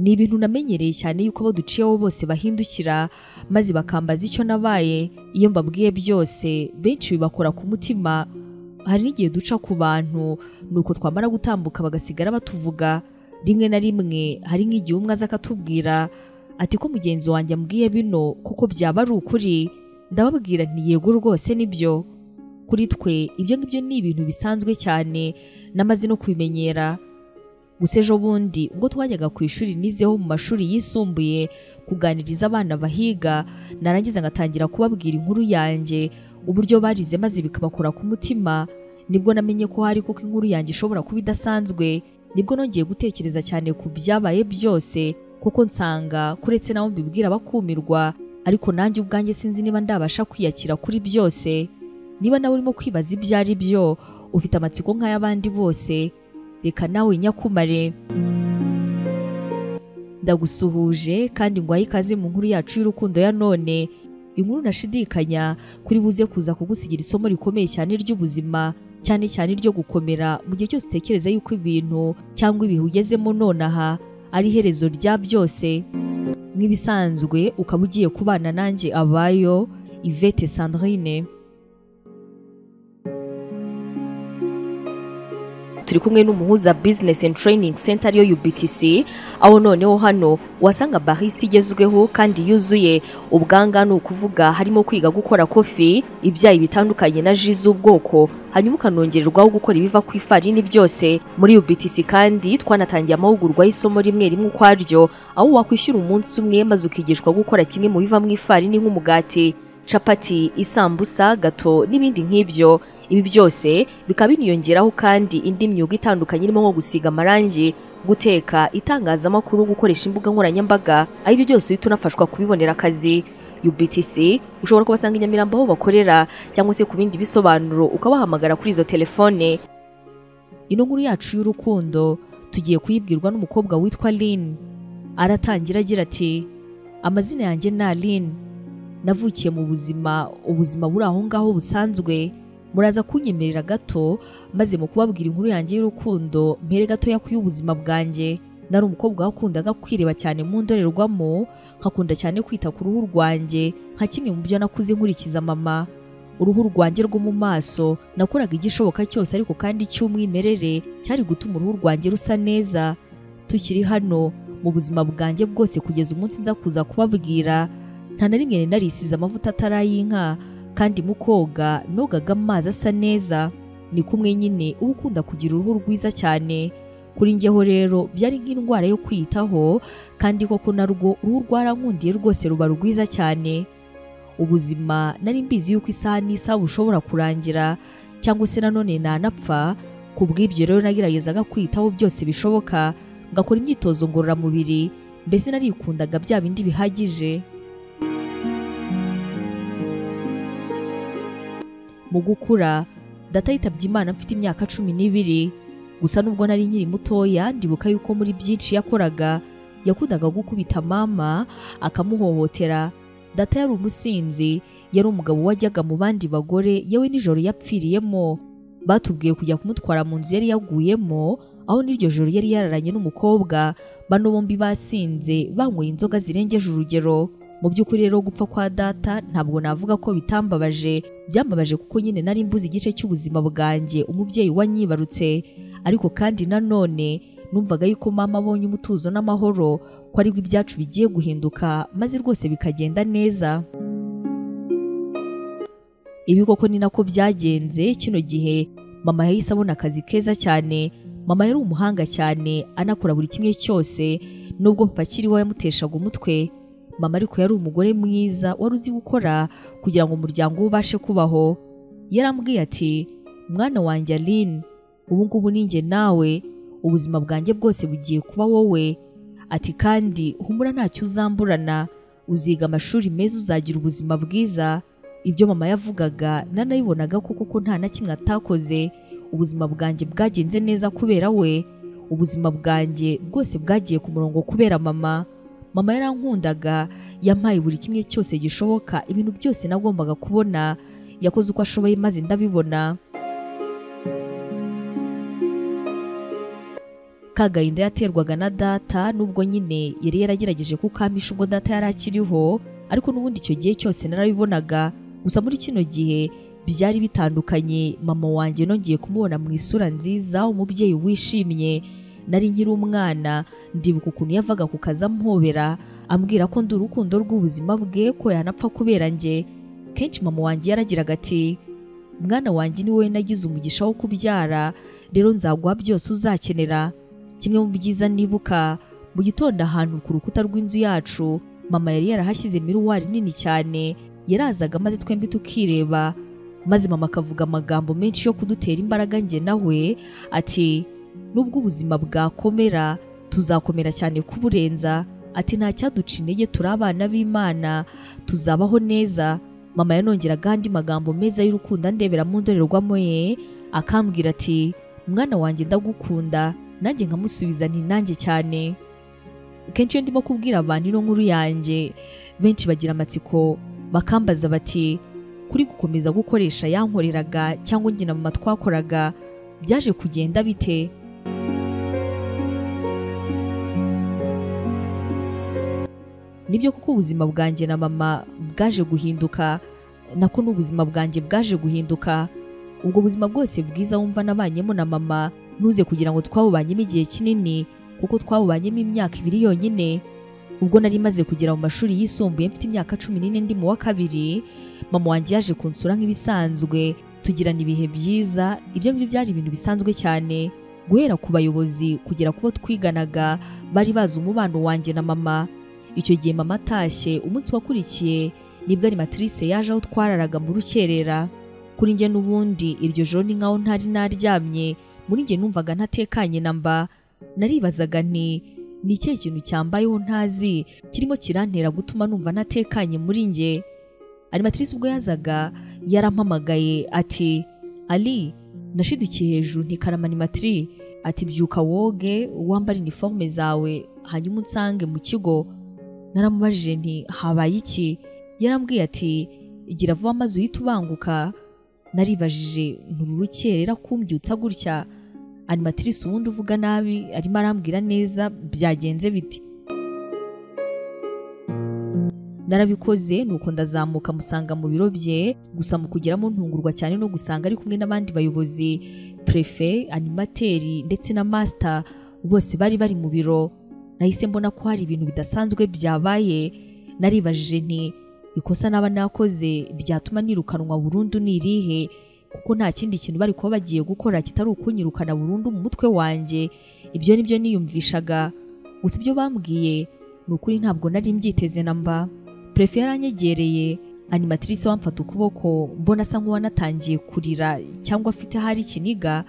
ni ibintu namenyereye cyane yuko abo duciyeho bose bahindukira maze bakambaza icyo nabaye. Iyo mbabwiye byose benshi bibakora ku mutima. Hari n'igihe duca ku bantu nuko twamara gutambuka bagasigara batuvuga. Rimwe na rimwe hari nk'igihe umwe aza akatubwira ati ko mugenzi wanjye ambwiye bino kuko byaba ari ukuri. Ndababwira nti yego rwose nibyo. Kuri twe ibyo ngibyo ni ibintu bisanzwe cyane namaze no kubimenyera. Gusa ejo bundi ubwo twajyaga ku ishuri nizeho mu mashuri yisumbuye kuganiriza abana bahiga, narangiza ngatangira kubabwira inkuru yanjye uburyo barize maze bikabakora ku mutima, nibwo namenye ko hari kuko inkuru yanjye ishobora kuba idasanzwe. Nibwo nongeye gutekereza cyane ku byabaye byose kuko nsanga kuretse naho mbibwira bakumirwa, ariko nanjye ubwanjye sinzi niba ndabasha kwiyakira kuri byose. Niba nawe urimo kwibaza ibyo ari byo, ufite amatsiko nk'ay'abandi bose, reka nawe nyakumare. Ndagusuhuje kandi ngwaye ikaze mu nkuru yacu y'urukundo ya none. Inkuru nashidikanya kuri buze kuza kugusigira isomo rikomeye cyane ry'ubuzima, cyane cyane ryo gukomera mu gihe cyose utekereza yuko ibintu cyangwa ibihe ugezemo nonaha ari iherezo rya byose. Nk'ibisanzwe ukaba ugiye kubana nanjye Abayo Yvette Sandrine. Turi kumwe n'umuhuza Business and Training Center yo UBTC, aho noneho hano wasanga barista igezweho kandi yuzuye. Ubwanga ni ukuvuga harimo kwiga gukora kofi, ibyayi bitandukanye na jus z'ubwoko, hanyuma ukanongererwaho gukora ibiva ku ifarini byose. Muri UBTC kandi twanatangiye amahugurwa y'isomo rimwe rimwe ukwaryo, aho wakwishyura umunsi umwe maze ukigishwa gukora kimwe mu biva mu ifarini nk'umugati, capati, isambusa, gato n'ibindi nk'ibyo. Ibi byose bikaba biniyongeraho kandi indi myuga itandukanye irimo nko gusiga amarangi, guteka, itangazamakuru, gukoresha imbuga nkoranyambaga. Aho ibyo byose uhita unafashwa kubibonera akazi. UBTC ushobora kubasanga i Nyamirambo aho bakorera, cyangwa se ku bindi bisobanuro ukabahamagara kuri izo telefone. Ino nkuru yacu y'urukundo tugiye kuyibwirwa n'umukobwa witwa Lynn. Aratangira agira ati, amazina yanjye ni Lynn. Navukiye mu ubuzima buri aho ngaho busanzwe. Muraza kunyemerera gato maze mu kubabwira inkuru yanjye y'urukundo mpere gato yakuye ubuzima bwanjye. Nari umukobwa wakundaga kwireba cyane mu ndorerwamo, nkakunda cyane kwita ku ruhu rwanjye nka kimwe mu byo nakuze nkurikiza mama. Uruhu rwanjye rwo mu maso nakoraga igishoboka cyose, ariko kandi cy'umwimerere cyari gutuma uruhu rwanjye rusa neza. Tukiri hano mu buzima bwanjye bwose kugeza umunsi nza kuza kubabwira, nta na rimwe narisize amavuta atarayinka, kandi mu koga nogaga amazi asa neza. Ni kumwe nyine uba ukunda kugira uruhu rwiza cyane. Kuri njyeho rero byari nk'indwara yo kwiyitaho, kandi koko narwo uruhu rwarankundiye rwose ruba rwiza cyane. Ubuzima nari mbizi yuko isaha n'isaha bushobora kurangira, cyangwa se nanone nanapfa. Ku bw'ibyo rero nageragezaga kwiyitaho byose bishoboka, ngakora imyitozo ngororamubiri, mbese narikundaga bya bindi bihagije. Mu gukura data yitabye Imana mfite imyaka 12. Gusa nubwo nari nkiri mutoya, ndibuka yuko muri byinshi yakoraga yakundaga gukubita mama akamuhohotera. Data yari umusinzi, yari umugabo wajyaga mu bandi bagore, yewe nijoro yapfiriyemo. Batubwiye kujya kumutwara mu nzu yari yaguyemo, aho n'iryo joro yari yararanye n'umukobwa. Bano bombi basinze banyweye inzoga zirengeje urugero. Mu by'ukuri rero gupfa kwa data ntabwo navuga ko bitambabaje, byambabaje kuko nyine nari mbuze igice cy'ubuzima bwanjye umubyeyi wanyibarutse. Ariko kandi nanone numvaga yuko mama abonye umutuzo n'amahoro ko aribwo ibyacu bigiye guhinduka maze rwose bikagenda neza. Ibi koko ni nako byagenze. Kino gihe mama yahise abona akazi keza cyane. Mama yari umuhanga cyane, anakora buri kimwe cyose, nubwo papa akiriho yamuteshaga umutwe. Mama ariko yari umugore mwiza wari uzi gukora kugira ngo umuryango ubashe kubaho. Yarambwiye ati, mwana wanjye Lynn, ubu ngubu ninjye nawe, ubuzima bwanjye bwose bugiye kuba wowe. Ati kandi humura ntacyo uzamburana, uziga amashuri meza, uzagira ubuzima bwiza. Ibyo mama yavugaga nanayibonaga kuko nta na kimwe atakoze. Ubuzima bwanjye bwagenze neza kubera we. Ubuzima bwanjye bwose bwagiye ku murongo kubera mama. Mama yarankundaga, yampaye buri kimwe cyose gishoboka, ibintu byose nagombaga kubona. Yakoze uko ashoboye maze ndabibona. Kagahinda yaterwaga na data nubwo nyine yari yaragerageje kukampisha ubwo data yari akiriho, ariko n'ubundi icyo gihe cyose narabibonaga. Gusa muri kino gihe byari bitandukanye. Mama wanjye nongeye kumubona mu isura nziza, umubyeyi wishimye. Nari nkiri umwana, ndibuka ukuntu yavaga ku kazi ampobera ambwira ko ndi urukundo rw'ubuzima bwe, ko yanapfa kubera njye. Kenshi mama wanjye yaragiraga ati, mwana wanjye ni wowe nagize umugisha wo kubyara, rero nzaguha byose uzakenera. Kimwe mu byiza nibuka, mu gitondo ahantu ku rukuta rw'inzu yacu mama yari yarahashyize miruwari nini cyane. Yarazaga maze twembi tukireba, maze mama akavuga amagambo menshi yo kudutera imbaraga njye nawe, ati nubwo ubuzima bwakomera tuzakomera cyane kuburenza, ati nta cyaduca intege, turi abana b'Imana, tuzabaho neza. Mama yanongeraga andi magambo meza y'urukundo andebera mu ndorerwamo ye, akambwira ati mwana wanjye ndagukunda, nanjye nkamusubiza nti nanjye cyane. Kenshi iyo ndimo kubwira abantu ino nkuru yanjye, benshi bagira amatsiko bakambaza bati kuri gukomeza gukoresha yankoreraga cyangwa njye na mama twakoraga byaje kugenda bite? Nibyo kuko ubuzima bwanjye na mama bwaje guhinduka, nako n'ubuzima bwanjye bwaje guhinduka. Ubwo buzima bwose bwiza wumva nabanyemo na mama, ntuze kugira ngo twabubanyemo igihe kinini, kuko twabubanyemo imyaka 2 yonyine. Ubwo nari maze kugera mu mashuri yisumbuye mfite imyaka 14 ndi mu wa 2, mama wanjye yaje kunsura nk'ibisanzwe, tugirana ibihe byiza. Ibyo ngibyo byari ibintu bisanzwe cyane, guhera ku bayobozi kugera kubo twiganaga bari bazi umubano wanjye na mama. Icyo gihe mama atashye, umunsi wakurikiye nibwo animatrice yaje aho twararaga mu rukerera. Kuri njye n'ubundi iryo joro ni nkaho ntari naryamye, muri njye numvaga ntatekanye namba. Naribazaga nti ni ikihe kintu cyambayeho ntazi kirimo kirantera gutuma numva ntatekanye muri njye. Animatrice ubwo yazaga yarampamagaye ati, Ali, nashidukiye hejuru nti karama animatrice, ati byuka woge wambara uniforme zawe hanyuma unsange mu kigo. Naramubajije nti habaye iki? Yarambwiye ati igira vuba maze uhita ubanguka. Naribajije ntururukerera kumbyutsa gutya. Animatrice ubundi uvuga nabi arimo arambwira neza, byagenze biti? Narabikoze nuko ndazamuka musanga mu biro bye, gusa mu kugeramo ntungurwa cyane no gusanga ari kumwe n'abandi bayobozi, prefet, animateri ndetse na master, bose bari bari mu biro. Nahise mbona ko hari ibintu bidasanzwe byabaye. Naribajije nti ikosa naba nakoze ryatuma nirukanwa burundu ni irihe, kuko nta kindi kintu bari kuba bagiye gukora kitari ukunyirukana burundu mu mutwe wanjye. Ibyo nibyo niyumvishaga, gusa ibyo bambwiye ni ukuri ntabwo nari mbyiteze namba. Prefet yaranyegereye, animatrice wamfata ukuboko, mbona asa nk'uwanatangiye kurira cyangwa afite hari ikiniga.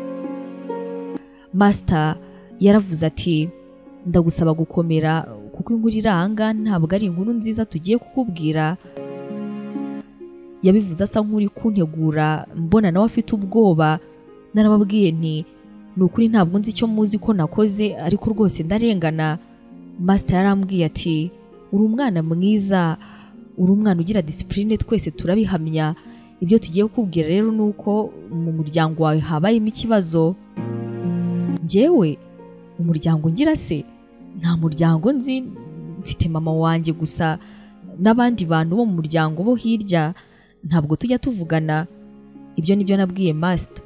Master yaravuze ati ndagusaba gukomera, kuko inkuru iranga ntabwo ari inkuru nziza tugiye kukubwira. Yabivuze asa nk'uri kuntegura, mbona nawe afite ubwoba. Narababwiye nti ni ukuri ntabwo nzi icyo muzi ko nakoze, ariko rwose ndarengana. Master yarambwiye ati uri umwana mwiza, uri umwana ugira discipline, twese turabihamya. Ibyo tugiye kukubwira rero nuko mu muryango wawe habayemo ikibazo. Njyewe umuryango ngira se? Nta muryango nzi, mfite mama wanjye gusa, n'abandi bantu bo mu muryango bo hirya ntabwo tujya tuvugana. Ibyo nibyo nabwiye Master.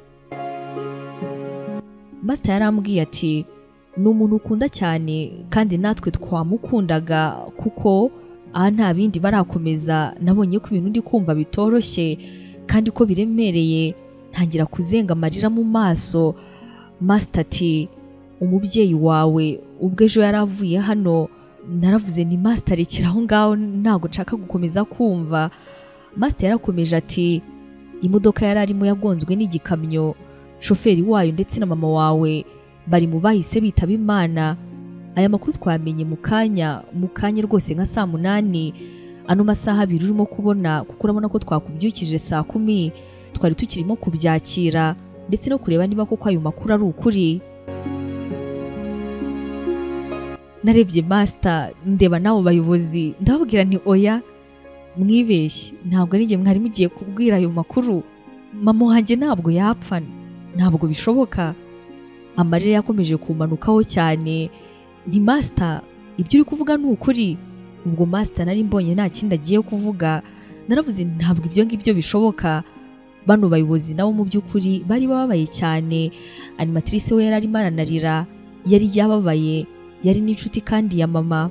Master yarambwiye ati ni umuntu ukunda cyane, kandi natwe twamukundaga, kuko aha nta bindi barakomeza. Nabonye ko ibintu ndi kumva bitoroshye kandi ko biremereye, ntangira kuzenga amarira mu maso. Master ati umubyeyi wawe ubwo ejo yaravuye hano. Naravuze ni Master rekera aho ngaho, ntago nshaka gukomeza kumva. Master yarakomeje ati imodoka yari arimo yagonzwe n'igikamyo, shoferi wayo ndetse na mama wawe bari mu bahise bitaba Imana. Aya makuru twamenye mu kanya rwose nka saa 8. Ano masaha 2 urimo kubona, kuko urabona ko twakubyukije saa 10, twari tukirimo kubyakira ndetse no kureba niba koko ayo makuru ari ukuri. Narebye Master, ndeba nabo bayobozi, ndababwira nti oya mwibeshye, ntabwo ari njye mwari mugiye kubwira ayo makuru. Mama wanjye ntabwo yapfa, ntabwo bishoboka. amarira yakomeje kumanukaho cyane. Ni master, ibyo uri kuvuga ni ukuri? Ubwo master nari mbonye nta kindi agiye kuvuga, naravuze ntabwo ibyo ngibyo bishoboka. Bano bayobozi nabo mu by'ukuri bari bababaye cyane. Animatrice we yari arimo aranarira, yari yababaye, yari n'inshuti kandi ya mama.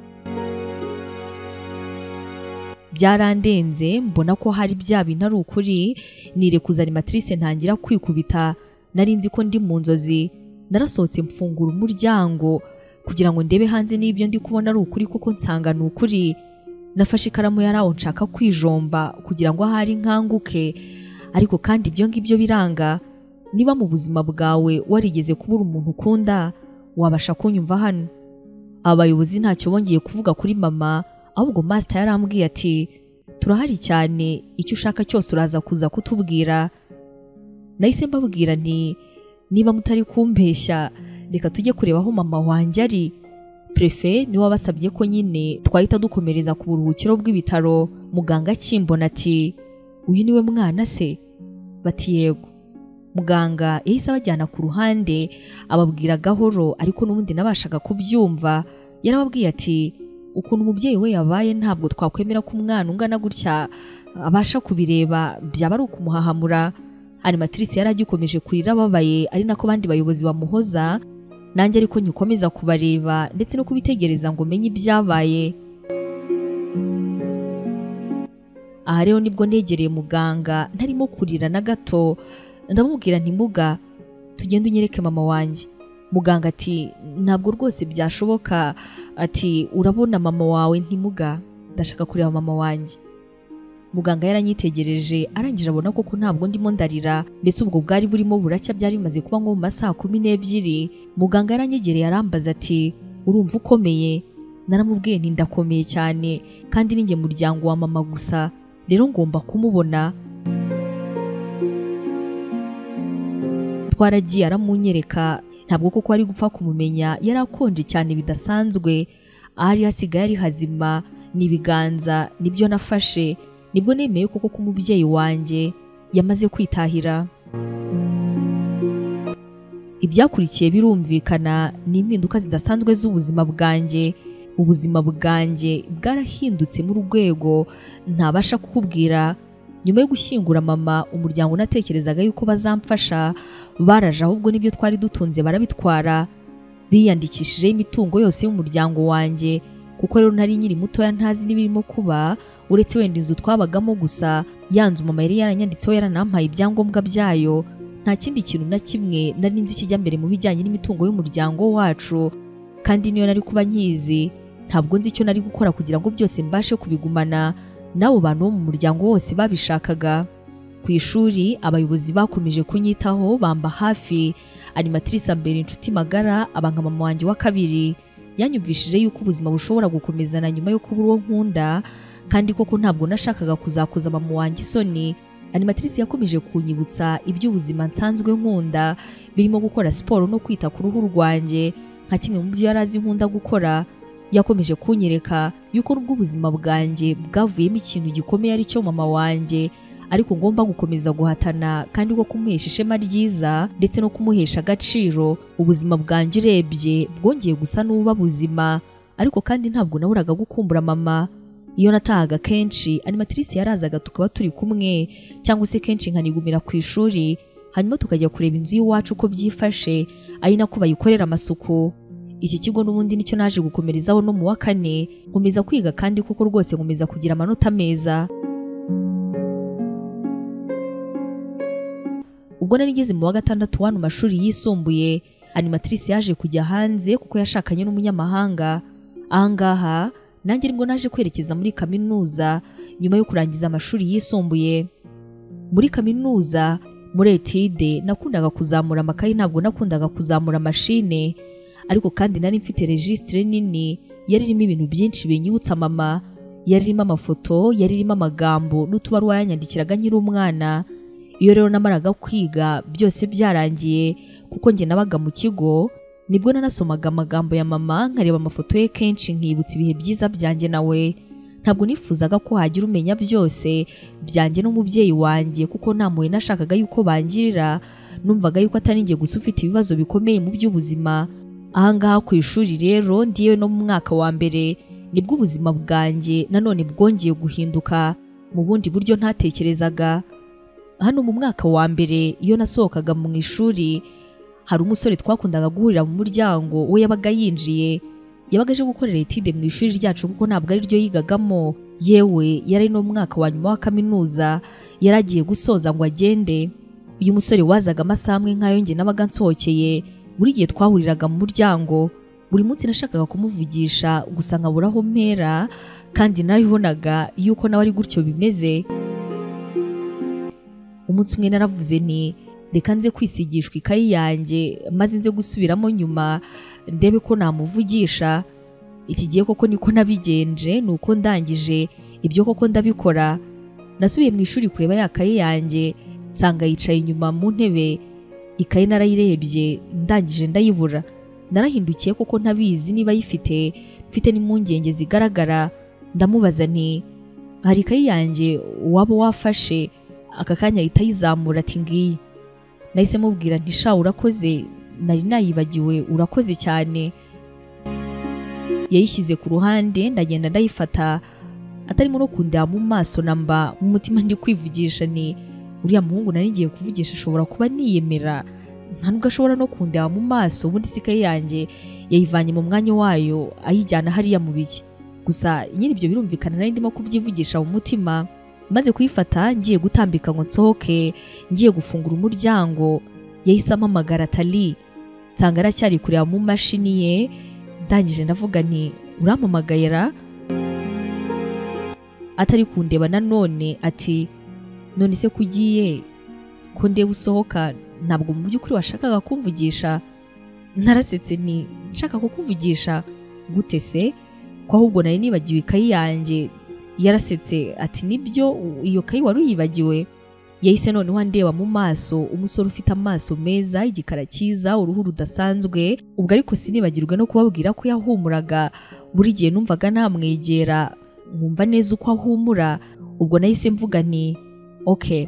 Byarandenze, mbona ko hari bya bintu ari ukuri, nirekuza Animatrice ntangira kwikubita. Nari nzi ko ndi mu nzozi. Narasohotse mfungura umuryango kugira ngo ndebe hanze n'ibyo ndi kubona ari ukuri kuko nsanga ni ukuri. Nafashe ikaramu yaraho nshaka kwijomba kugira ngo ahari nkanguke, ariko kandi ibyo ngibyo biranga. Niba mu buzima bwawe warigeze kubura umuntu ukunda, wabasha kunyumva hano. Abayobozi ntacyo bongeye kuvuga kuri mama, ahubwo master yarambwiye ati turahari cyane, icyo ushaka cyose uraza kuza kutubwira. Nahise mbabwira nti niba mutari kumpeshya reka tujye kureba aho mama wanjye ari. Prefe niwe wabasabye ko nyine twahita dukomereza ku buruhukiro bw'ibitaro. Muganga akimbona ati uyu niwe mwana se? Bati yego. Muganga yahise abajyana ku ruhande ababwira gahoro, ariko n'ubundi nabashaga kubyumva. Yarababwiye ati ukuntu umubyeyi we yabaye ntabwo twakwemera ko umwana ungana gutya abasha kubireba, byaba ari ukumuhahamura. Animatrice yari agikomeje kurira ababaye, ari nako abandi bayobozi bamuhoza. Nanjye ariko nyikomeza kubareba ndetse no kubitegereza ngo menye ibyabaye. Aha rero nibwo negereye muganga ntarimo kurira na gato, ndamubwira nti muga tugende unyereke mama wanjye. Muganga ati ntabwo rwose byashoboka, ati urabona mama wawe ntimuga, ndashaka kureba mama wanjye. Muganga yaranyitegereje arangije abona koko ntabwo ndimo ndarira, ndetse ubwo bwari burimo buracya, byari bimaze kuba nko mu masaha 12. Muganga yaranyegereye arambaza ati urumva ukomeye? Naramubwiye nti ndakomeye cyane, kandi ninjye muryango wa mama gusa, rero ngomba kumubona. Twaragiye aramunyereka, ntabwo koko ari gupfa kumumenya, yarakonje cyane bidasanzwe. Ahari hasigaye ari hazima, nibiganza nibyo nafashe. Nibwo nemeye koko ko umubyeyi wanjye yamaze kwitahira. Ibyakurikiye birumvikana, ni impinduka zidasanzwe z'ubuzima bwanjye. Ubuzima bwanjye bwarahindutse mu rwego ntabasha kukubwira. Nyuma yo gushyingura mama, umuryango natekerezaga yuko bazamfasha baraje, ahubwo nibyo twari dutunze barabitwara. Biyandikishijeho imitungo yose y'umuryango wanjye, kuko rero nari nyiri mutoya ntazi n'ibirimo kuba, uretse wenda inzu twabagamo gusa. Yanzu mama yari yaranyanditseho, yaranampaye ibyangombwa byayo. Nta kindi kintu na kimwe nari nzi kijya mbere mu bijyanye n'imitungo y'umuryango wacu, kandi niyo nari kuba nkizi, ntabwo nzi icyo nari gukora kugira ngo byose mbashe kubigumana. Nabo bantu bo mu muryango wose babishakaga. Ku ishuri abayobozi bakomeje kunyitaho, bamba hafi. Animatrice ambera inshuti magara, abanga mama wanjye wa kabiri. Yanyumvishije yuko ubuzima bushobora gukomezana nyuma yo kubura uwo nkunda, kandi koko ntabwo nashakaga kuzakoza mama wanjye isoni. Animatrice yakomeje kunyibutsa iby'ubuzima nsanzwe nkunda, birimo gukora siporo no kwita ku ruhu rwanjye nka kimwe mu byo yarazi nkunda gukora. Yakomeje kunyereka yuko nubwo ubuzima bwanjye bwavuyemo ikintu gikomeye ari cyo mama wanjye, ariko ngomba gukomeza guhatana kandi ko kumuhesha ishema ryiza ndetse no kumuhesha agaciro. Ubuzima bwanjye urebye bwongeye gusa n'uba buzima, ariko kandi ntabwo naburaga gukumbura mama. Iyo natahaga kenshi, Animatrice yarazaga tukaba turi kumwe, cyangwa se kenshi nkanigumira ku ishuri, hanyuma tukajya kureba inzu y'iwacu uko byifashe, ari nako bayikorera amasuku. Iki kigo n'ubundi nicyo naje gukomerezaho no mu wa 4, nkomeza kwiga kandi kuko rwose nkomeza kugira amanota meza. Ubwo nari ngeze mu wa 6 wano mashuri yisumbuye, Animatrice yaje kujya hanze kuko yashakanye n'umunyamahanga. Ahangaha nanjye nibwo naje kwerekeza muri kaminuza nyuma yo kurangiza amashuri yisumbuye. Muri kaminuza, muri etide, nakundaga kuzamura amakayi, ntabwo nakundaga kuzamura mashine, ariko kandi nari mfite registre nini yari irimo ibintu byinshi binyibutsa mama. Yari irimo amafoto, yari irimo amagambo n'utubaruwa yanyandikiraga nkiri umwana. Iyo rero namaraga kwiga byose byarangiye, kuko njye nabaga mu kigo, nibwo nanasomaga amagambo ya mama, nkareba amafoto ye kenshi, nkibutsa ibihe byiza byanjye nawe. Ntabwo nifuzaga ko hagira umenya byose byanjye n'umubyeyi wanjye, kuko nta mpuhwe nashakaga yuko bangirira, numvaga yuko atari njye gusa ufite ibibazo bikomeye mu by'ubuzima. Ahangaha ku ishuri rero ndiyo no mu mwaka wa mbere nibwo ubuzima bwanjye nanone bwongeye guhinduka mu bundi buryo ntatekerezaga. Hano mu mwaka wa mbere iyo nasohokaga mu ishuri hari umusore twakundaga guhurira mu muryango, we yabaga yinjiye, yabaga aje gukorera etide mu ishuri ryacu kuko ntabwo ari ryo yigagamo, yewe yari no mu mwaka wa nyuma wa kaminuza yaragiye gusoza ngo agende. Uyu musore wazaga amasaha amwe nk'ayo njye nabaga nsohokeye, buri gihe twahuriraga mu muryango. Buri munsi nashakaga kumuvugisha gusa nkabura aho mpera, kandi narabibonaga yuko nawe ari gutyo bimeze. Umunsi umwe naravuze nti reka nze kwisigishwa ikayi yanjye maze nze gusubiramo nyuma ndebe ko namuvugisha. Iki gihe koko niko nabigenje, nuko ndangije ibyo koko ndabikora. Nasubiye mu ishuri kureba ya kayi yanjye, nsanga yicaye inyuma mu ntebe, ikayi narayirebye ndangije ndayibura. Narahindukiye koko ntabizi niba yifite, mfite n'impungenge zigaragara. Ndamubaza nti hari ikayi yanjye waba wafashe? Aka kanya ahita yizamura ati ngiyi. Nahise mubwira nti sha urakoze, nari nayibagiwe, urakoze cyane. Yayishyize ku ruhande ndagenda ndayifata, atarimo no kundeba mu maso namba. Mu mutima ndi kwivugisha ni uriya muhungu nari ngiye kuvugisha ashobora kuba niyemera, nta nubwo ashobora no kundeba mu maso. Ubundi ikayi yanjye yayivanye mu mwanya wayo ayijyana hariya mu biki. Gusa nyine ibyo birumvikana nari ndimo kubyivugisha mu mutima. Maze kuyifata ngiye gutambika ngo nsohoke, ngiye gufungura umuryango, yahise ampamagara Tali. Nsanga aracyari kureba mu mashini ye. Ndangije ndavuga nti urampamagayira? Atari kundeba nanone ati none se kugiye ko ndeba usohoka, ntabwo mu by'ukuri washakaga kumvugisha? Narasetse nti nshaka kukuvugisha gute se, ko ahubwo nari nibagiwe ikayi yanjye. Yarasetse ati nibyo, iyo kayi wari uyibagiwe? Yahise noneho andeba mu maso, umusore ufite amaso meza, igikara cyiza, uruhu rudasanzwe. Ubwo ariko sinibagirwe no kubabwira ko yahumuraga. Buri gihe numvaga namwegera nkumva neza uko ahumura. Ubwo nahise mvuga nti okay.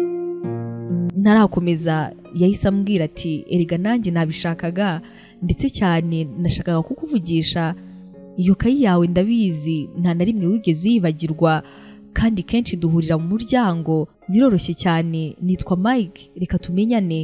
Narakomeza yahise ambwira ati erega nanjye nabishakaga, ndetse cyane nashakaga kukuvugisha. Iyo kayi yawe ndabizi nta na rimwe wigeze uyibagirwa, kandi kenshi duhurira mu muryango, biroroshye cyane. Nitwa Mike, reka tumenyane.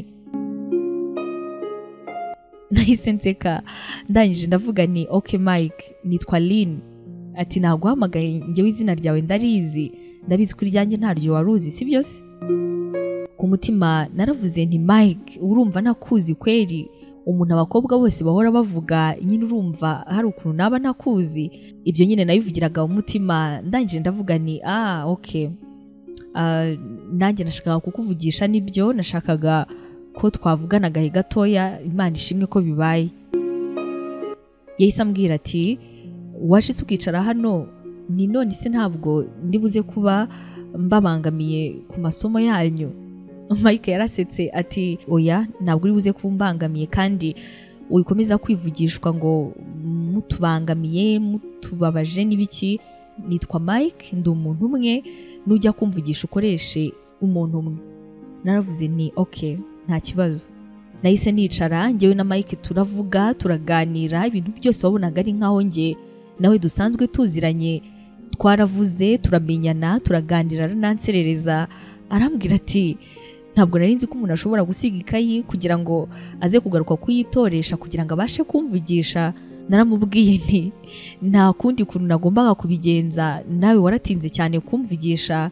Nahise nseka ndangije ndavuga nti okay Mike, nitwa Lynn. Ati naguhamagaye njyewe izina ryawe ndarizi, ndabizi kuri ryanjye ntaryo waruzi sibyo se? Ku mutima naravuze nti Mike, urumva nakuzi kweri? Umuntu abakobwa bose bahora bavuga, nyine urumva hari ukuntu naba nakuzi? Ibyo nyine nabivugiraga mu mutima. Ndangije ndavuga nti okay, nanjye nashakaga kukuvugisha, nibyo nashakaga ko twavugana gahe gatoya, Imana ishimwe ko bibaye. Yahise ambwira ati waje ukicara hano, ni none se ntabwo ndibuze kuba mbabangamiye ku masomo yanyu? Mike yarasetse ati oya, ntabwo uri buze kumbangamiye, kandi wikomeza kwivugishwa ngo mutubangamiye, mutubabaje n'ibiki. Nitwa Mike, ndi umuntu umwe, nujya kumvugisha ukoreshe umuntu umwe. Naravuze ni okay, nta kibazo. Nahise nicara, njyewe na Mike turavuga, turaganira, ibintu byose wabonaga ari nkaho njye nawe dusanzwe tuziranye. Twaravuze, turamenyana, turaganira, arananserereza. Arambwira ati ntabwo nari nzi ko umuntu ashobora gusiga ikayi kugira ngo aze kugaruka kuyitoresha kugira ngo abashe kumvugisha. Naramubwiye nti nta kundi kuntu nagombaga kubigenza, nawe waratinze cyane kumvugisha.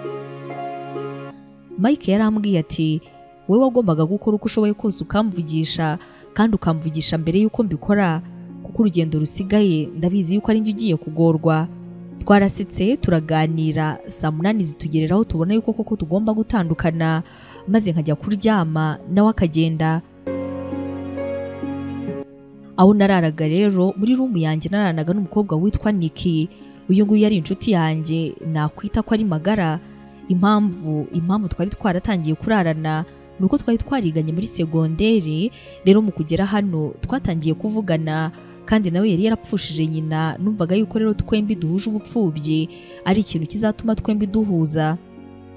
Mike yarambwiye ati wowe wagombaga gukora uko ushoboye kose ukamvugisha, kandi ukamvugisha mbere yuko mbikora, kuko urugendo rusigaye ndabizi yuko ari njye ugiye kugorwa. Twarasetse, turaganira, saa 8 zitugereraho tubona yuko koko tugomba gutandukana, maze nkajya kuryama nawe akagenda. Aho nararaga rero muri room yanjye naranaga n'umukobwa witwa Nikki. Uyu nguyu yari inshuti yanjye, nakwita ko ari magara. Impamvu twari twaratangiye kurarana nuko twari twariganye muri segonderi. Rero mu kugera hano twatangiye kuvugana, kandi nawe yari yarapfushije nyina. Numvaga yuko rero twembi duhuje ubupfubyi ari ikintu kizatuma twembi duhuza.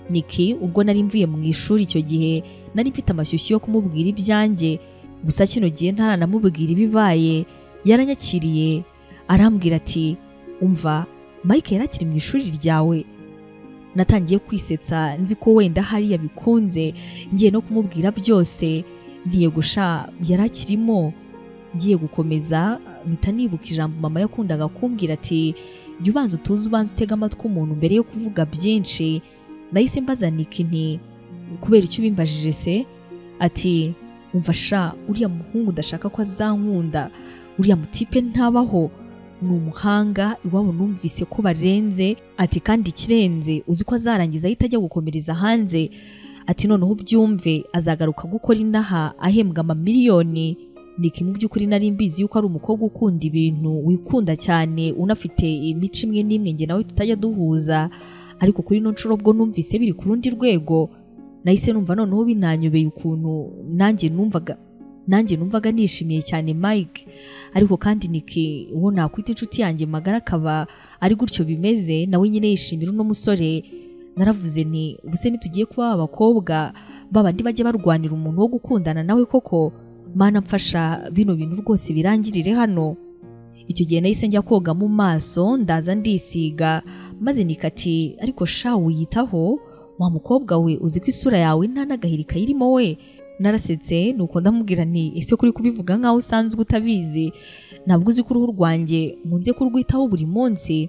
Niki ubwo nari mvuye mu ishuri icyo gihe nari mfite amashyushyu yo kumubwira ibyanjye, gusa kino gihe ntaranamubwira ibibaye yaranyakiriye arambwira ati umva Mike yarakiri mu ishuri ryawe. Natangiye kwisetsa nzi ko wenda hari yabikunze, ngiye no kumubwira byose ngiye gusha yarakirimo. Ngiye gukomeza mpita nibuka ijambo mama yakundaga kumbwira ati jya ubanza utuze ubanza utega amatwi umuntu mbere yo kuvuga byinshi. Nahise mbaza Niki nti kubera icyo ubimbajije se? Ati umva sha uriya muhungu udashaka ko azankunda, uriya mutipe ntabaho, ni umuhanga iwabo numvise ko barenze, ati kandi ikirenze uzi ko azarangiza ahita ajya gukomereza hanze, ati noneho ubyumve azagaruka gukora inaha ahembwa amamiliyoni. Niki mu by'ukuri nari mbizi yuko ari umukobwa ukunda ibintu, wikunda cyane, unafite imico imwe n'imwe nge nawe tutajya duhuza, ariko kuri no nshuro bwo numvise biri ku rundi rwego. Nahise numva noneho binanyobeye ukuntu nanjye numvaga nishimiye cyane Mike, ariko kandi Niki uwo nakwita inshuti yanjye magara akaba ari gutyo bimeze, nawe nyine yishimira uno musore. Naravuze ni ubuse nitugiye kuba abakobwa babandi bajye barwanira umuntu wo gukundana nawe koko, mana mfasha bino bintu rwose birangirire hano. Icyo gihe nahise njya koga mu maso ndaza ndisiga, maze nikati ariko sha wiyitaho wa mukobwa we, uzi ko isura yawe nta n'agahiri kayirimo we. Narasetse nuko ndamubwira nti ese kuri kubivuga nkaho usanzwe utabizi, ntabwo uzi ko uruhu rwanjye nkunze kurwitaho buri munsi.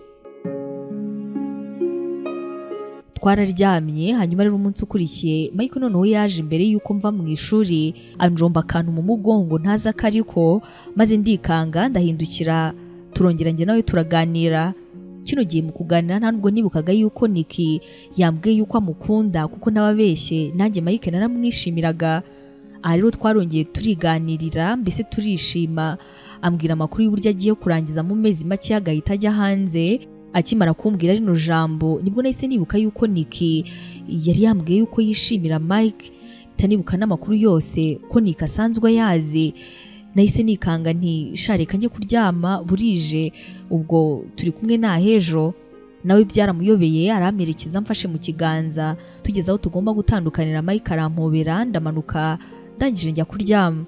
Twararyamye, hanyuma rero umunsi ukurikiye Mike noneho yaje imbere yuko mva mu ishuri anjomba akantu mu mugongo ntaza kariko, maze ndikanga ndahindukira turongera njye nawe turaganira. Kino gihe mu kuganira ntabwo nibukaga yuko Niki yambwiye yuko amukunda kuko nababeshye, nanjye Mike naramwishimiraga. Aha rero twarongeye turiganirira, mbese turishima, ambwira amakuru y'uburyo agiye kurangiza mu mezi make agahita ajya hanze. Akimara kumbwira rino jambo nibwo nahise nibuka yuko Niki yari yambwiye yuko yishimira Mike, tanibuka n'amakuru yose ko Niki asanzwe yazi. Nahise nikanga nti shareka njye kuryama burije, ubwo turi kumwe na hejo. Nawe byaramuyobeye aramerekeza mfashe mu kiganza, tugeze aho tugomba gutandukanira Mike arampobera ndamanuka, ndangije njya kuryama.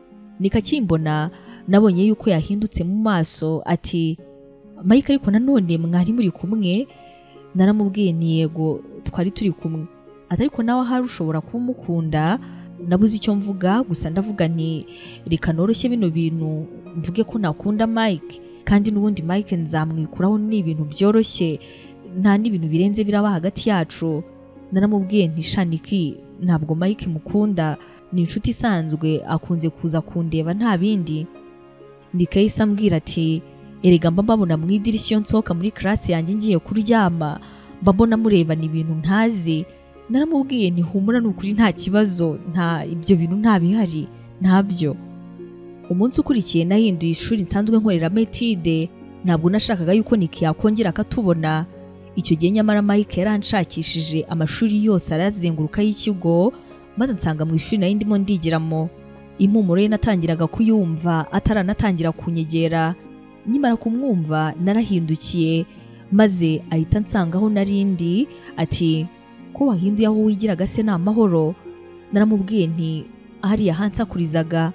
Nikakimbona nabonye yuko yahindutse mu maso ati Mike ariko nanone mwari muri kumwe? Naramubwiye ni yego twari turi kumwe. Ariko nawe ahari ushobora kumukunda. Nabuze icyo mvuga, gusa ndavuga nti reka noroshye bino bintu mvuge ko nakunda Mike, kandi n'ubundi Mike nzamwikuraho ni ibintu byoroshye, nta n'ibintu birenze biraba hagati yacu. Naramubwiye nti Shaniki ntabwo Mike mukunda, ni inshuti isanzwe, akunze kuza kundeba nta bindi. Nikahise ambwira ati erega mba mbabona mu idirishyo nsohoka muri class yanjye ngiye kuryama, mba mbona murebana ibintu ntazi. Naramubwiye nti humura n'ukuri nta kibazo, nta ibyo bintu nta bihari ntabyo. Umunsi ukurikiye nahinduye ishuri nsanzwe nkorera metide, ntabwo nashakaga yuko Niki yakongera akatubona. Icyo gihe nyamara Mike yaranshakishije amashuri yose arazenguruka y'ikigo, maze nsanga mu ishuri nari ndimo ndigiramo. Impumuro ye natangiraga kuyumva ataranatangira kunyegera. Nyimara kumwumva narahindukiye, maze ahita nsangaho narindi ati ko wahinduye aho wigiraga se na mahoro. Naramubwiye nti hariya hansakurizaga.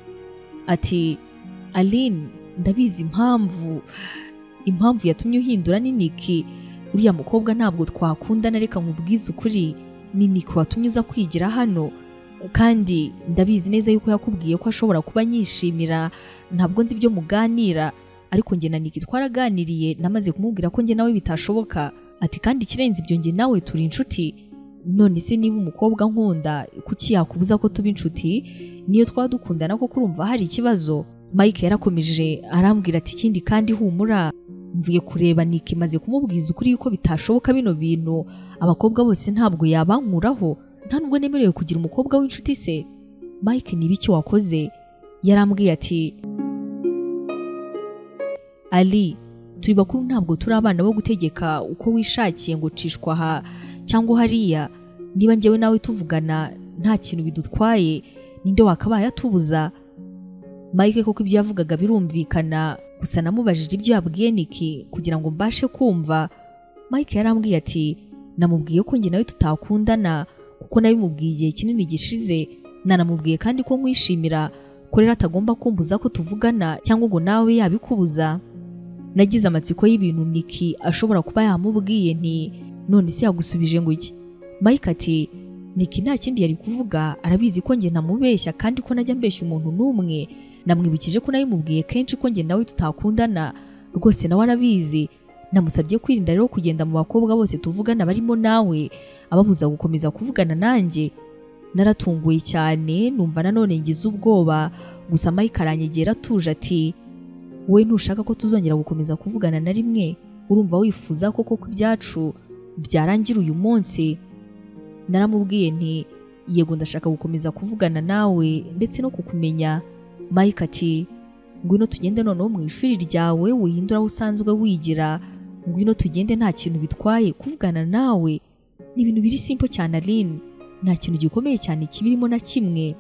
Ati Aline ndabizi impamvu yatumye uhindura ni Niki, uriya mukobwa ntabwo twakundana, reka nkubwize ukuri, ni Niki watumye uza kwigira hano, kandi ndabizi neza yuko yakubwiye ko ashobora kuba nyishimira. Ntabwo nzi ibyo muganira, ariko njye na Niki twaraganiriye, namaze kumubwira ko njye nawe bitashoboka. Ati kandi ikirenze ibyo njye nawe turi inshuti. None se niba umukobwa nkunda kuki yakubuza ko tuba inshuti? Niyo twadukundana ko kurumva hari ikibazo? Mike yarakomeje arambwira ati ikindi kandi humura, mvuye kureba Niki maze kumubwiza ukuri yuko bitashoboka bino bintu, abakobwa bose ntabwo yabankuraho, nta nubwo nemerewe kugira umukobwa w'inshuti se. Mike ni biki wakoze? Yarambwiye ati Ali, turi bakuru ntabwo turi abana bo gutegeka uko wishakiye ngo cishwa aha cyangwa hariya. Niba njyewe nawe tuvugana nta kintu bidutwaye, ninde wakabaye atubuza? Mike koko ibyo yavugaga birumvikana, gusa namubajije ibyo yabwiye Niki kugira ngo mbashe kumva. Mike yarambwiye ati namubwiye ko njye nawe tutakundana kuko nabimubwiye igihe kinini gishize, nanamubwiye kandi ko nkwishimira ko rero atagomba kumbuza ko tuvugana cyangwa ngo nawe yabikubuza. Nagize amatsiko y'ibintu Nicky ashobora kuba yamubwiye nti none se yagusubije ngo iki? Mike ati Nicky nta kindi yari kuvuga, arabizi ko njye namubeshya kandi ko najya mbeshya umuntu n'umwe. Namwibukije ko nabimubwiye kenshi ko njye nawe tutakundana, rwose nawe arabizi. Namusabye kwirinda rero kugenda mu bakobwa bose tuvugana barimo nawe, ababuza gukomeza kuvugana nanjye. Naratunguye cyane, numva nanone ngize ubwoba, gusa Mike aranyegera atuje ati we ntushaka ko tuzongera gukomeza kuvugana na rimwe? Urumva wifuza koko ko ibyacu byarangira uyu munsi? Naramubwiye nti yego ndashaka gukomeza kuvugana nawe ndetse no kukumenya. Mike ati ngwino tugende noneho mu ishuri ryawe wihindura aho usanzwe wigira, ngwino tugende nta kintu bitwaye kuvugana nawe. Ni ibintu biri simple cyane Aline, nta kintu gikomeye cyane kibirimo na kimwe.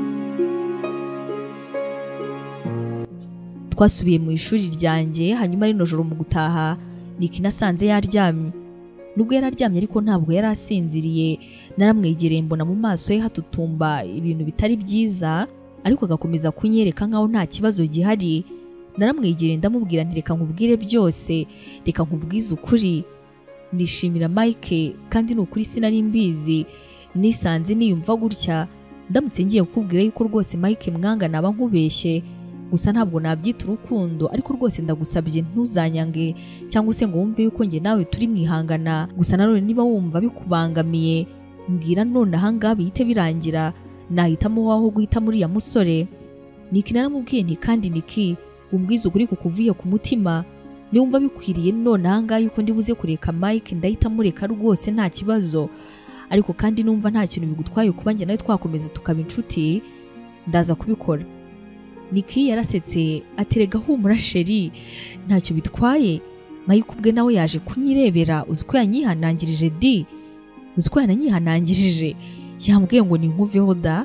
Twasubiye mu ishuri ryanjye, hanyuma rino joro mu gutaha Nicky nasanze yaryamye. Nubwo yararyamye ariko ntabwo yari asinziriye. Naramwegereye mbona mu maso ye hatutumba ibintu bitari byiza, ariko agakomeza kunyereka nkaho nta kibazo gihari. Naramwegereye ndamubwira nti reka nkubwire byose, reka nkubwize ukuri. Nishimira Mike kandi ni ukuri sinari mbizi, nisanze niyumva gutya. Ndamutse ngiye kukubwira yuko rwose Mike mwanga naba nkubeshye, gusa ntabwo nabyita urukundo, ariko rwose ndagusabye ntuzanyange cyangwa se ngo wumve yuko njye nawe turi mwihangana. Gusa nanone niba wumva bikubangamiye mbwira none ahangaha bihite birangira, nahitamo waho guhita muri ya musore. Nicky naramubwiye nti kandi Nicky umbwize ukuri kukuvuye ku mutima, niwumva bikwiriye none ahangaha yuko ndibuze kureka Mike ndahita mureka rwose nta kibazo, ariko kandi numva nta kintu bigutwaye kuba njye nawe twakomeza tukaba inshuti ndaza kubikora. Nicky yarasetse aterega humura sheri ntacyo bitwaye. Mike ubwe nawe yaje kunyirebera, uziko yanyihanangirije di, uziko yananyihanangirije, yambwiye ngo ninkuveho da.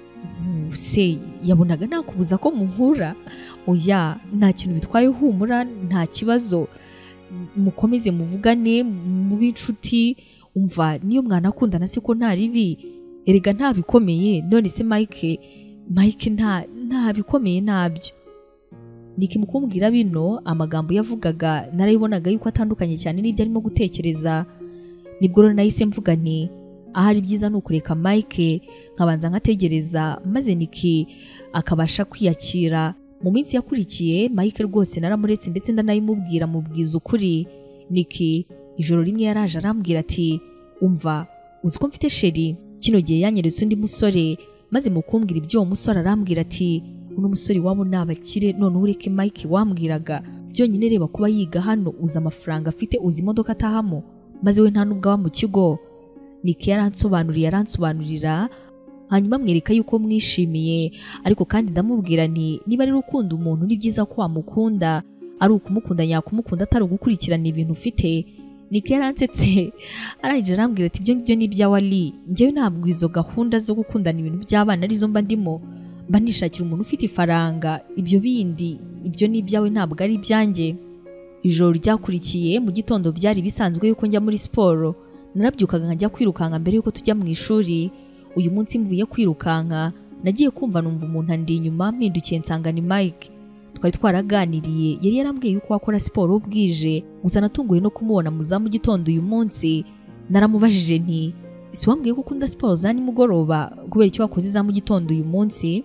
Se yabonaga nakubuza ko muhura? Oya nta kintu bitwaye, humura nta kibazo, mukomeze muvugane mu b'inshuti. Umva niyo mwanakundana se ko nta ribi, erega nta bikomeye. None se Mike nta bikomeye nabyo. Nicky mukumbwira bino amagambo yavugaga narayibonaga yuko atandukanye cyane n'ibyo arimo gutekereza. Nibwo rero nahise mvuga nti ahari byiza ni ukureka Mike nkabanza nkategereza maze Nicky akabasha kwiyakira. Mu minsi yakurikiye Mike rwose naramuretse ndetse ndanayimubwira mubwiza ukuri. Nicky ijoro rimwe yaraje arambwira ati umva uziko mfite sheri, kino gihe yanyeretse undi musore, maze mukumbwira ibyo uwo musore arambwira ati uno musore wabo nabakire, none ureke Mike wambwiraga byonyine reba kuba yiga hano, uzi amafaranga afite, uzi imodoka atahamo, maze we nta nubwo aba mu kigo. Nicky yaransobanurira hanyuma mwereka yuko mwishimiye, ariko kandi ndamubwira nti niba ari ukunda umuntu ni byiza ko wamukunda, ari ukumukunda nyakumukunda atari ugukurikirana ibintu ufite. Nicky yaransetse arangije arambwira ati ibyo ngibyo ni ibyawe Ali, njyewe ntabwo izo gahunda zo gukundana ibintu by'abana arizo mba ndimo, mba nishakira umuntu ufite ifaranga, ibyo bindi ibyo ni ibyawe ntabwo ari ibyanjye. Ijoro ryakurikiye mu gitondo byari bisanzwe yuko njya muri siporo, narabyukaga nkajya kwirukanka mbere yuko tujya mu ishuri. Uyu munsi mvuye kwirukanka nagiye kumva numva umuntu andi inyuma, mpindukiye nsanga ni Mike. Twari twaraganiriye, yari yarambwiye yuko akora siporo bwije, gusa natunguye no kumubona mu za mu gitondo uyu munsi. Naramubajije nti isi wambwiye ko ukunda siporo za nimugoroba, kubera icyo wakoze za mu gitondo uyu munsi?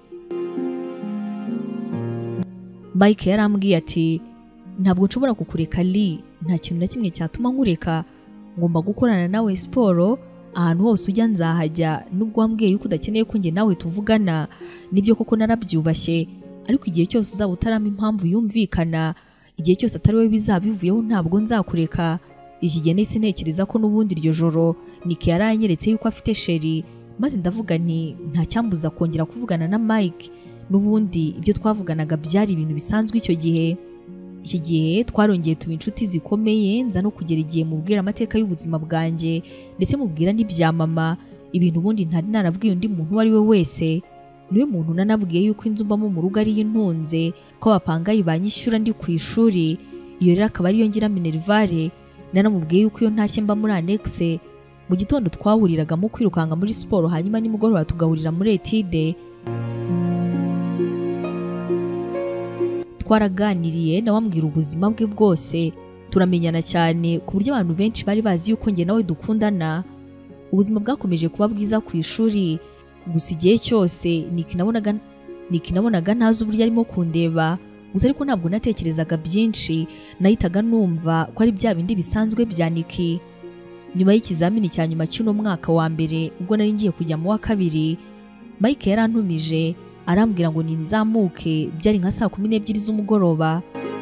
Mike yarambwiye ati ntabwo nshobora kukureka Ali, nta kintu na kimwe cyatuma nkureka, ngomba gukorana nawe siporo, ahantu hose ujya nzahajya. Nubwo wambwiye yuko udakeneye ko njye nawe tuvugana, nibyo koko narabyubashye, ariko igihe cyose uzaba utarama impamvu yumvikana, igihe cyose atari wowe bizabivuyeho ntabwo nzakureka. Iki gihe nahise ntekereza ko n'ubundi iryo joro Nicky yaranyeretse yuko afite sheri, maze ndavuga nti nta cyambuza kongera kuvugana na Mike. N'ubundi ibyo twavuganaga byari ibintu bisanzwe icyo gihe. Iki gihe twarongeye tuba inshuti zikomeye, nza no kugera igihe mubwira amateka y'ubuzima bwanjye ndetse mubwira n'ibya mama, ibintu ubundi ntari narabwiye undi muntu uwo ari we wese. Niwe muntu nanabwiye yuko inzu mbamo mu rugo ari intunze, ko bapangayi banyishyura ndi ku ishuri, iyo rero akaba ariyo ngira minerivare. Nanamubwiye yuko iyo ntashye mba muri annexe mu gitondo twahuriragamo kwirukanga muri siporo, hanyuma nimugoroba tugahurira muri etide. Twaraganiriye nawe ambwira ubuzima bwe bwose, turamenyana cyane ku buryo abantu benshi bari bazi yuko njye nawe dukundana. Ubuzima bwakomeje kuba bwiza ku ishuri, gusa igihe cyose Nick nabonaga ntazi uburyo arimo kundeba, gusa ariko ntabwo natekerezaga byinshi, nahitaga numva ko ari bya bindi bisanzwe bya Nick. Nyuma y'ikizamini cya nyuma cy'uno mwaka wa mbere, ubwo nari ngiye kujya mu wa kabiri, Mike yarantumije arambwira ngo ninzamuke, byari nka 12:00 z'umugoroba.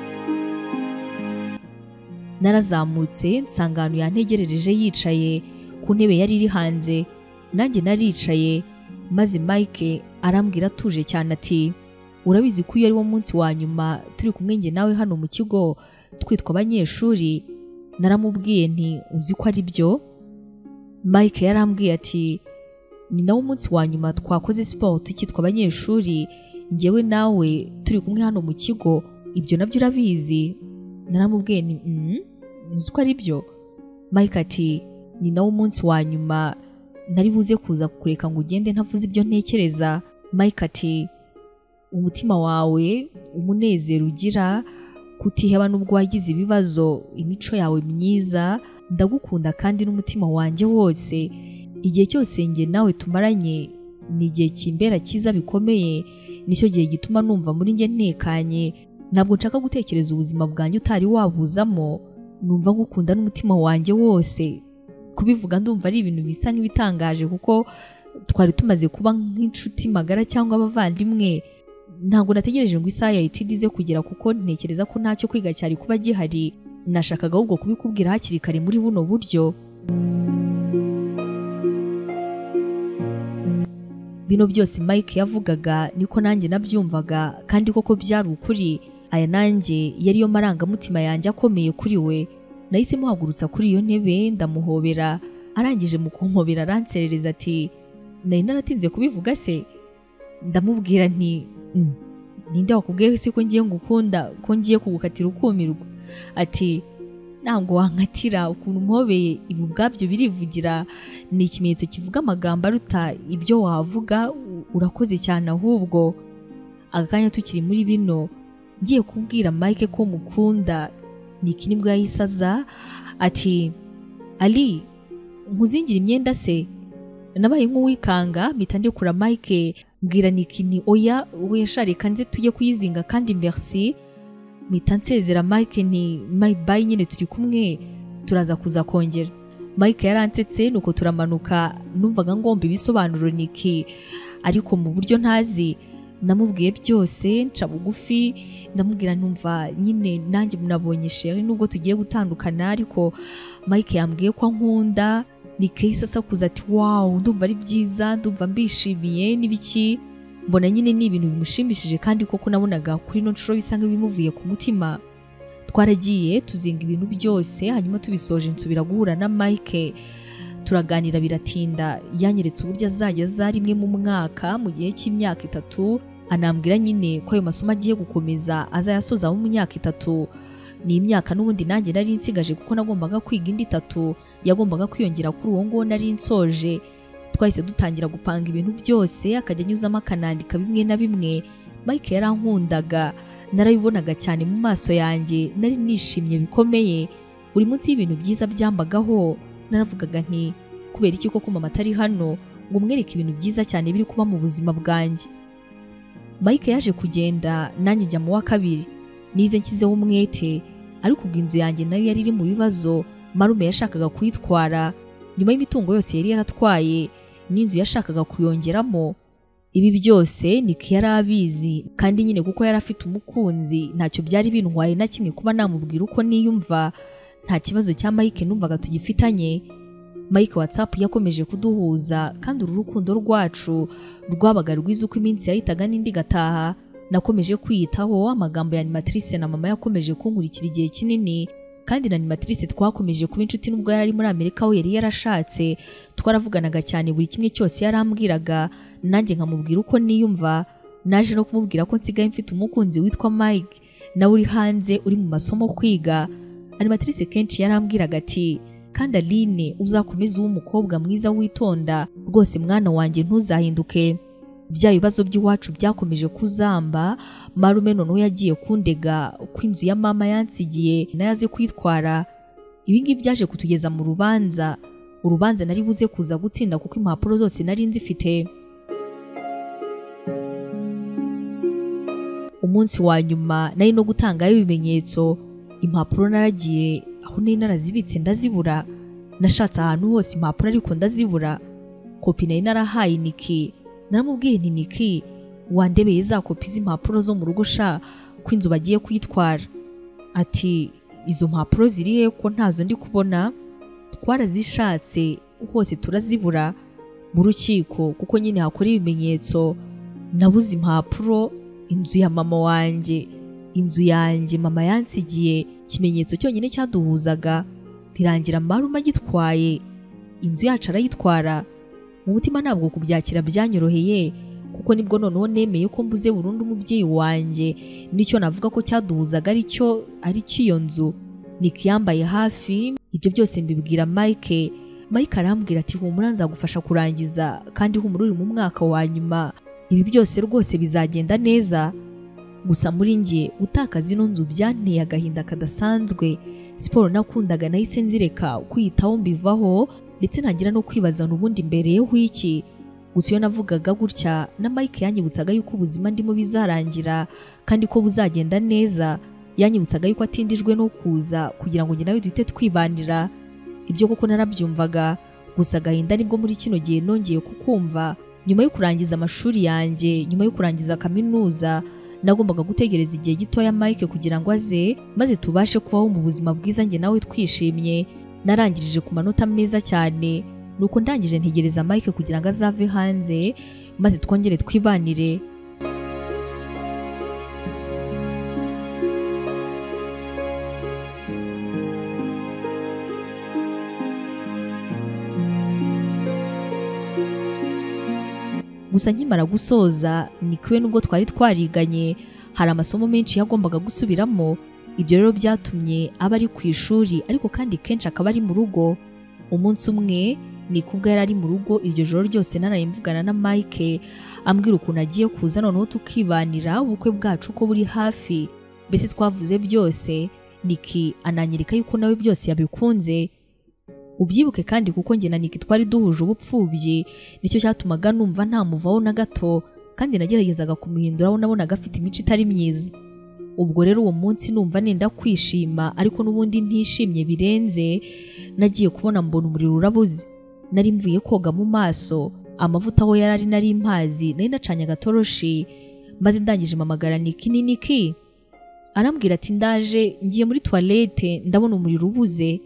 Narazamutse nsanga ahantu yantegerereje yicaye ku ntebe yari iri hanze, nanjye naricaye, maze Mike arambwira atuje cyane ati, urabizi ko iyo ari wo munsi wa nyuma turi kumwe njye nawe hano mu kigo twitwa abanyeshuri? Naramubwiye nti uzi ko ari byo? Mike yarambwiye ati, ni nawo munsi wa nyuma twakoze siporo tukitwa abanyeshuri, njyewe nawe turi kumwe hano mu kigo, ibyo nabyo urabizi? Naramubwiye nti uzi ko ari byo? Mike ati, ni nawo munsi wa nyuma nari buze kuza kukureka ngo ugende ntavuze ibyo ntekereza. Mike ati, umutima wawe, umunezero ugira, kutiheba nubwo wagize ibibazo, imico yawe myiza, ndagukunda kandi n'umutima wanjye wose. Igihe cyose njye nawe tumaranye ni igihe kimbera cyiza bikomeye, nicyo gihe gituma numva muri njye ntekanye, ntabwo nshaka gutekereza ubuzima bwanjye utari wabuzamo, numva ngukunda n'umutima wanjye wose. Kubivuga ndumva ari ibintu bisa nk'ibitangaje kuko twari tumaze kuba nk'inshuti magara cyangwa abavandimwe. Ntabwo nategereje ngo isaha ya etude ize kugera kuko ntekereza ko ntacyo kwiga cyari kuba gihari. Nashakaga ahubwo kubikubwira hakiri kare muri buno buryo. Bino byose Mike yavugaga niko nanjye nabyumvaga, kandi koko byari ukuri. Aya nanjye yariyo marangamutima yanjye akomeye kuri we. Nahise muhagurutsa kuri iyo ntebe ndamuhobera, arangije mu kumpobera aranserereza ati, nari naratinze kubivuga se? Ndamubwira nti ninde wakubwiye se ko ngiye ngukunda, ko ngiye kugukatira ukumirwa? Ati, ntabwo wankatira, ukuntu mpobeye ibi ubwabyo birivugira, ni ikimenyetso kivuga amagambo aruta ibyo wavuga, urakoze cyane. Ahubwo agakanya tukiri muri bino ngiye kubwira Mike ko mukunda, Nick nibwo yahisaza ati, Ali, nkuzingira imyenda se? Nabaye nk'uwikanga mpita ndekura Mike, mbwira Nick ni oya, we shareka nze tujye kuyizinga kandi merci. Mpita nsezera Mike ni my bye, nyine turi kumwe turaza kuza kongera. Mike yaransetse nuko turamanuka, numvaga ngomba ibisobanuro Nick, ariko mu buryo ntazi. Namubwiye byose nca bugufi, ndamubwira numva nyine nanjye munabonye chérie nubwo tugiye gutandukana, ariko Mike yambwiye ko nkunda. Nick yahise kuza ati, wow, ndumva ari byiza, ndumva mbishimiye n'ibiki. Mbona nyine ni ibintu bimushimishije, kandi koko nabonaga kuri no nshuro bisa nk'ibimuvuye ku mutima. Twaragiye tuzinga ibintu byose, hanyuma tubisoje nsubira guhura na Mike, turaganira biratinda. Yanyeretse uburyo azajya za rimwe mu mwaka mu gihe cy'imyaka 3, anambwira nyine ko ayo masomo agiye gukomeza azayasoza mu myaka 3. Ni imyaka n'ubundi nanjye nari nsigaje kuko nagombaga kwiga indi 3, yagombaga kwiyongera kuri uwo ngo nari nsoje. Twahise dutangira gupanga ibintu byose, akajya anyuzamo akanandika bimwe na bimwe. Mike yarankundaga, narabibonaga cyane mu maso yanjye, nari nishimye bikomeye. Buri munsi y'ibintu byiza byambagaho naravugaga nti, kubera iki koko mama atari hano ngo mwereke ibintu byiza cyane biri kuba mu buzima bwanjye? Mike yaje kugenda, nanjye njya mu wa kabiri. Nize nshyizeho umwete, ariko ubwo inzu yanjye nayo yari iri mu bibazo. Marume yashakaga kuyitwara, nyuma y'imitungo yose yari yaratwaye, n'inzu yashakaga kuyongeramo. Ibi byose Nick yari abizi, kandi nyine kuko yari afite umukunzi ntacyo byari bintwaye na kimwe kuba namubwira uko niyumva. Nta kibazo cya Mike numvaga tugifitanye. Mike WhatsApp yakomeje kuduhuza, kandi uru rukundo rwacu rwabaga rwiza uko iminsi yahitaga n'indi gataha. Nakomeje kwiyitaho, amagambo ya animatrice na mama yakomeje kunkurikira igihe kinini, kandi na animatrice twakomeje kuba inshuti nubwo yari muri Amerika aho yari yarashatse. Twaravuganaga cyane, buri kimwe cyose yarambwiraga, nanjye nkamubwira uko niyumva. Naje no kumubwira ko nsigaye mfite umukunzi witwa Mike, nawe uri hanze uri mu masomo kwiga. Animatrice kenshi yarambwiraga ati, kandi Aline uzakomeza umukobwa mwiza witonda rwose mwana wanjye ntuzahinduke. Bya bibazo by'iwacu byakomeje kuzamba, marume noneho yagiye kundega ko inzu ya mama yansigiye nayo azi kwitwara. Ibi ngibi byaje kutugeza mu urubanza nari buze kuza gutsinda kuko impapuro zose nari nzifite. Umunsi wa nyuma nari no gutangayo ibimenyetso, impapuro naragiye aho nari narazibitse ndazibura. Nashatse ahantu hose impapuro ariko ndazibura. Kopi nari narahaye Niki, naramubwiye nti Niki, wandebeye za kopi z'impapuro zo mu rugo sha ko inzu bagiye kwitwara. Ati izo mpapuro zirihe ko ntazo ndi kubona? Twarazishatse hose turazibura mu rukiko kuko nyine hakora ibimenyetso. Nabuze impapuro, inzu ya mama wanjye, inzu yanjye mama yansigiye, ikimenyetso cyonyine cyaduhuzaga birangira marume agitwaye, inzu yacu arayitwara. Mu mutima ntabwo kubyakira byanyoroheye kuko nibwo noneho nemeye ko mbuze burundu umubyeyi wanjye, nicyo navuga ko cyaduhuzaga aricyo iyo nzu. Niki yambaye hafi, ibyo byose mbibwira Mike arambwira ati humura nzagufasha kurangiza kandi humura uri mu mwaka wa nyuma, ibi byose rwose bizagenda neza. Gusa muri njye gutakaza ino nzu byanteye agahinda kadasanzwe. Siporo nakundaga nahise nzireka, kwiyitaho mbivaho ndetse ntangira no kwibaza n'ubundi mbereyeho iki. Gusa iyo navugaga gutya na Mike yanyibutsaga yuko ubuzima ndimo bizarangira kandi ko buzagenda neza. Yanyibutsaga yuko atindijwe no kuza kugira ngo njye nawe duhite twibanira. Ibyo koko narabyumvaga, gusa agahinda nibwo muri kino gihe nongeye kukumva. Nyuma yo kurangiza amashuri yanjye, nyuma yo kurangiza kaminuza, nagombaga gutegereza igihe gitoya Mike kugira ngo aze maze tubashe kubaho mu buzima bwiza njye nawe twishimye. Narangirije ku manota meza cyane, nuko ndangije ntegereza Mike kugira ngo azave hanze maze twongere twibanire. Gusa nkimara gusoza Nikiwe nubwo twari twariganye hari amasomo menshi yagombaga gusubiramo. Ibyo rero byatumye aba ari ku ishuri ariko kandi kenshi akaba ari mu rugo. Umunsi umwe Nikubwo yari ari mu rugo, iryo joro ryose naraye mvugana na Mike ambwira ukuntu agiye kuza noneho tukibanira, ubukwe bwacu ko buri hafi. Mbese twavuze byose, Niki ananyereka yuko nawe byose yabikunze. Ubyibuke kandi kuko njye na Niki twari duhuje ubupfubyi, nicyo cyatumaga numva ntamuvaho na gato kandi nageragezaga kumuhinduraho nabonaga afite imico itari myiza. Ubwo rero uwo munsi numva nenda kwishima ariko n'ubundi ntishimye birenze, nagiye kubona mbona umuriro urabuze. Nari mvuye koga mu maso, amavuta aho yarari nari mpazi, nari nacanye agatoroshi, maze ndangije mpamagara Niki. Ni Niki? Arambwira ati ndaje, ngiye muri toilette ndabona umuriro ubuze.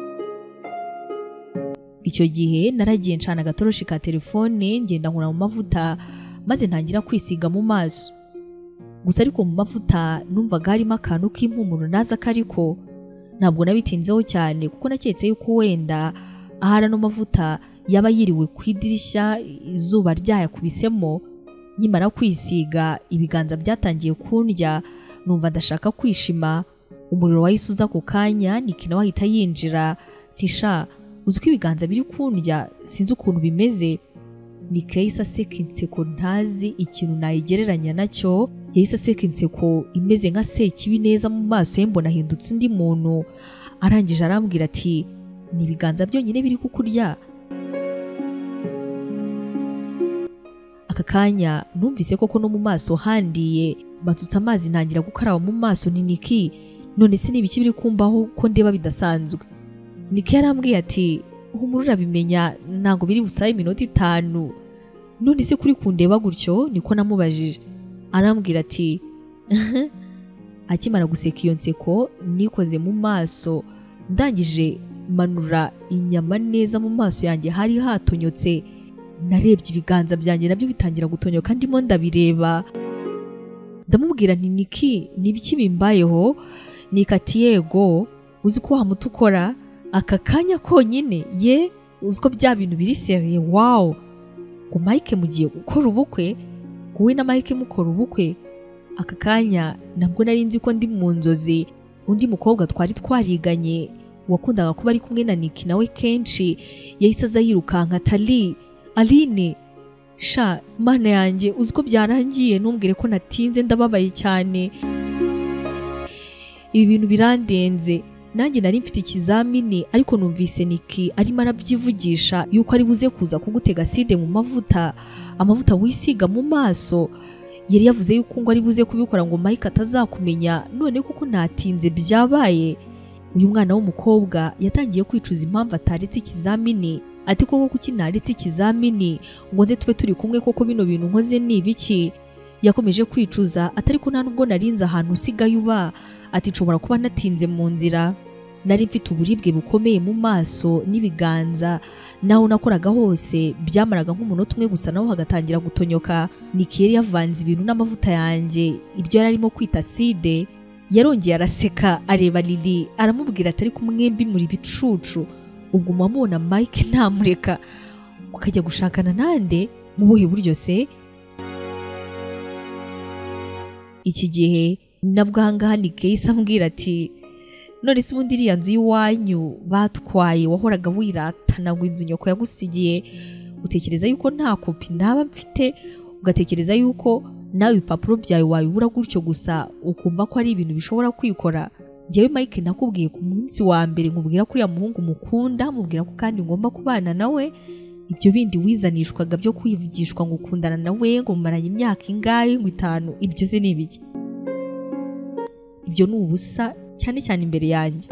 Icyo gihe naragiye ncana agatoroshi ka telefone ngenda nkura mu mavuta maze ntangira kwisiga mu maso. Gusa ariko mu mavuta numvaga harimo akantu k'impumuro naza kariko. Ntabwo nabitinzeho cyane kuko naketse yuko wenda ahara no mavuta yaba yiriwe ku idirishya izuba ryayakubisemo. Nkimara kwisiga ibiganza byatangiye kundya, numva ndashaka kwishima. Umuriro wahise uza ku kanya, Niki nawe ahita yinjira. Tisha, uzi ko ibiganza biri kundya sinzi ukuntu bimeze. Niki yahise aseka inseko ntazi ikintu nayigereranya nacyo. Yahise aseka inseko imeze nka sekibi neza, mu maso ye mbona ahindutse undi muntu. Arangije arambwira ati ni ibiganza byonyine biri kukurya? Aka kanya numvise koko no mu maso handiye, batutse amazi ntangira gukaraba mu maso. Ni Niki, none se n'ibiki biri kumbaho ko ndeba bidasanzwe? Niki yarambwiye ati humura urabimenya, ntabwo biri busabe iminota 5. None se kuri kundeba gutyo? Niko namubajije. Arambwira ati akimara guseka iyo nseko nikoze mu maso, ndangije manura inyama neza mu maso yanjye hari hatonyotse. Narebye ibiganza byanjye nabyo bitangira gutonyoka ndimo ndabireba. Ndamubwira nti Niki, nibiki bimbayeho? Nikati yego, uzi ko wamuta ukora aka kanya konyine ye, uzi ko bya bintu biri seriye. Wow, ngo Mike mugiye gukora ubukwe? Wowe na Mike mukora ubukwe? Aka kanya nabwo nari nzi ko ndi mu nzozi. Undi mukobwa twari twariganye wakundaga kuba ari kumwe na Nick nawe kenshi yahise aza yirukanka ati Aline sha mana yanjye uziko byarangiye ntumbwire ko natinze ndababaye cyane ibi bintu birandenze nanjye nari mfite ikizamini ariko numvise Nick arimo arabyivugisha yuko ari buze kuza kugutega acide mu amavuta wisiga mu maso yari yavuze yuko ngo ari buze kubikora ngo Mike atazakumenya none kuko natinze byabaye uyu mwana w'umukobwa yatangiye kwicuza impamvu ataretse ikizamini ati koko kuki naretse ikizamini ngo nze tube turi kumwe koko bino bintu nkoze ni ibiki yakomeje kwicuza atari ko nta nubwo narinze ahantu usigaye uba ati nshobora kuba natinze mu nzira nari mfite uburibwe bukomeye mu maso n'ibiganza naho nakoraga hose byamaraga nk'umunota umwe gusa naho hagatangira gutonyoka Nick yari yavanze ibintu n'amavuta yanjye ibyo yari arimo kwita acide yarongeye araseka areba Lily aramubwira atari kumwembi muri bicucu ubwo mumubona Mike ntamureka ukajya gushakana nande mu buhe buryo se iki gihe nabwo ahangaha Nick yahise ambwira ati none se ubundi iriya nzu y'iwanyu batwaye wahoraga wiratana ngo inzu nyoko yagusigiye utekereza yuko nta kopi naba mfite ugatekereza yuko nawe ibipapuro byawe wabibura gutyo gusa ukumva ko ari ibintu bishobora kwikora njyewe Mike nakubwiye ku munsi wa mbere nkubwira ko uriya muhungu mukunda mubwira ko kandi ngomba kubana nawe ibyo bindi wizanishwaga byo kwivugishwa ngo ukundana nawe ngo mumaranye imyaka ingahe ngo 5 ibyo se ni ibiki ibyo ni ubusa cyane cyane imbere yanjye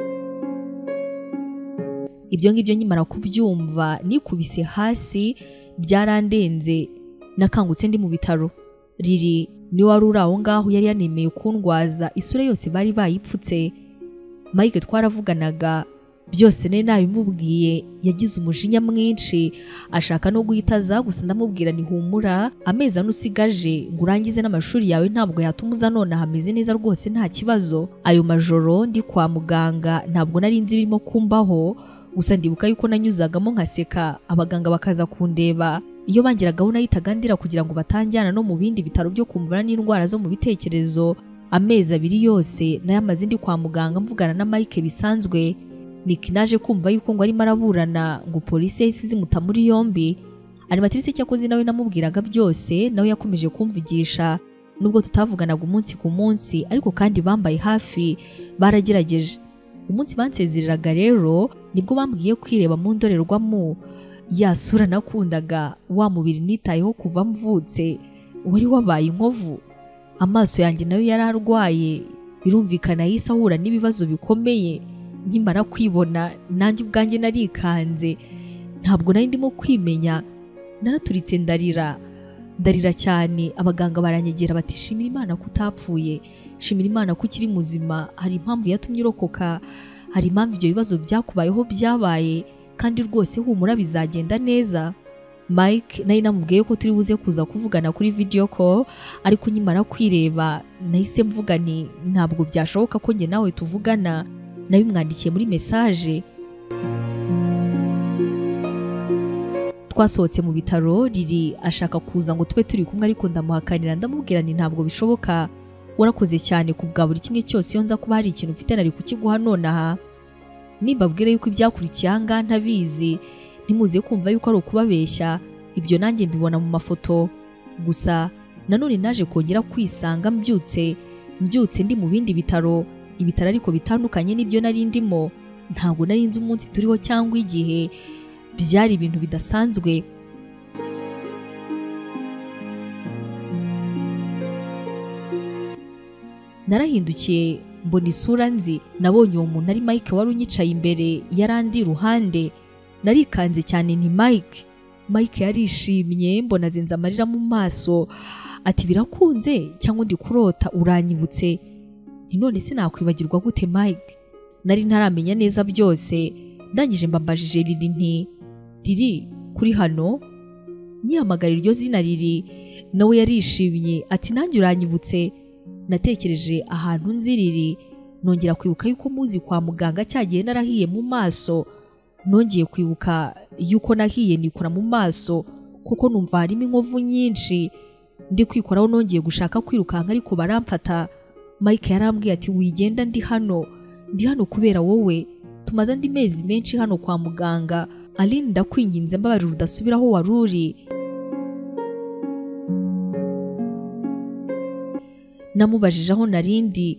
ibyo ngibyo nkimara kubyumva nikubise hasi byarandenze nakangutse ndi mu bitaro Lily ni wari uri aho ngaho yari yanemeye kundwaza isura yose bari bayipfutse Mike twaravuganaga byose ne nabimubwiye yagize umujinya mwinshi ashaka no guhitaza gusa ndamubwira ni humura amezi anusigaje ngo urangize n'amashuri yawe ntabwo yatumuza none hameze neza rwose nta kibazo ayo majoro ndi kwa muganga ntabwo nari nzi birimo kumbaho gusa ndibuka yuko nanyuzagamo nkaseka abaganga bakaza kundeba iyo bangeragaho nahitaga ndira kugira ngo batanjyana no mu bindi bitaro byo kumvura n'indwara zo mu bitekerezo amezi 2 yose nayamaze ndi kwa muganga mvugana na Mike bisanzwe Nick naje kumva yuko ngo arimo araburana ngo polisi yahise izimuta muri yombi animatrice cyakoze nawe namubwiraga byose nawe yakomeje kumvugisha nubwo tutavuganaga umunsi ku munsi ariko kandi bambaye hafi baragerageje umunsi bansezereraga rero nibwo bambwiye kwireba mu ndorerwamo yasura nakundaga wa mubiri nitayeho kuva mvutse wari wabaye inkovu amaso yanjye nayo yararwaye birumvikana yise ahura n'ibibazo bikomeye nkimara kwibona nanjye ubwanjye narikanze ntabwo nari ndimo kwimenya naraturitse ndarira cyane abaganga baranyegera bati shimira Imana kutapfuye shimira Imana ko ukiri muzima hari impamvu yatumye urokoka hari impamvu ibyo bibazo byakubayeho byabaye kandi rwose humura bizagenda neza Mike nari namubwiye ko turi buze kuza kuvugana kuri video call ariko nyimara kwireba nahise mvuga ni ntabwo byashoboka ko njye nawe tuvugana nabimwandikiye muri message twasohotse mu bitaro Lily ashaka kuza ngo tube turi kumwe ariko ndamuhakanira ndamubwira ni ntabwo bishoboka warakoze cyane kubwa buri kimwe cyose iyo nza kuba hari ikintu mfite nari kukiguha nonaha nimbabwire yuko ibyakurikiye anga ntabizi ntimuze kumva yuko ari ukubabeshya ibyo nanjye mbibona mu mafoto gusa nanone naje kongera kwisanga mbyutse ndi mu bindi bitaro ibitaro ariko bitandukanye n'ibyo nari ndimo ntabwo nari nzi umunsi turiho cyangwa igihe byari ibintu bidasanzwe narahindukiye mbona isura nzi nabonye uwo muntu ari Mike wari unyicaye imbere yarandi iruhande narikanze cyane ni Mike yarishimye mbona azenze amarira mu maso ati birakunze cyangwa ndi kurota uranyibutse none sinakwibagirwa gute Mike nari ntaramenya neza byose ndangije mbambajije Lily nti Lily kuri hano nyihamagara iryo zina Lily nawe yarishimye ati nanjye uranyibutse natekereje ahantu nzi Lily nongera kwibuka yuko muzi kwa muganga cyagiye narahiye mu maso nongeye kwibuka yuko nahiye nikora mu maso kuko numva harimo inkovu nyinshi ndi kwikoraho nongeye gushaka kwirukanka ariko baramfata Mike yarambwiye ati wigenda ndi hano kubera wowe tumaze andi mezi menshi hano kwa muganga. Aline, ndakwinginze mbabarira udasubira aho wari uri. Namubajije aho narindi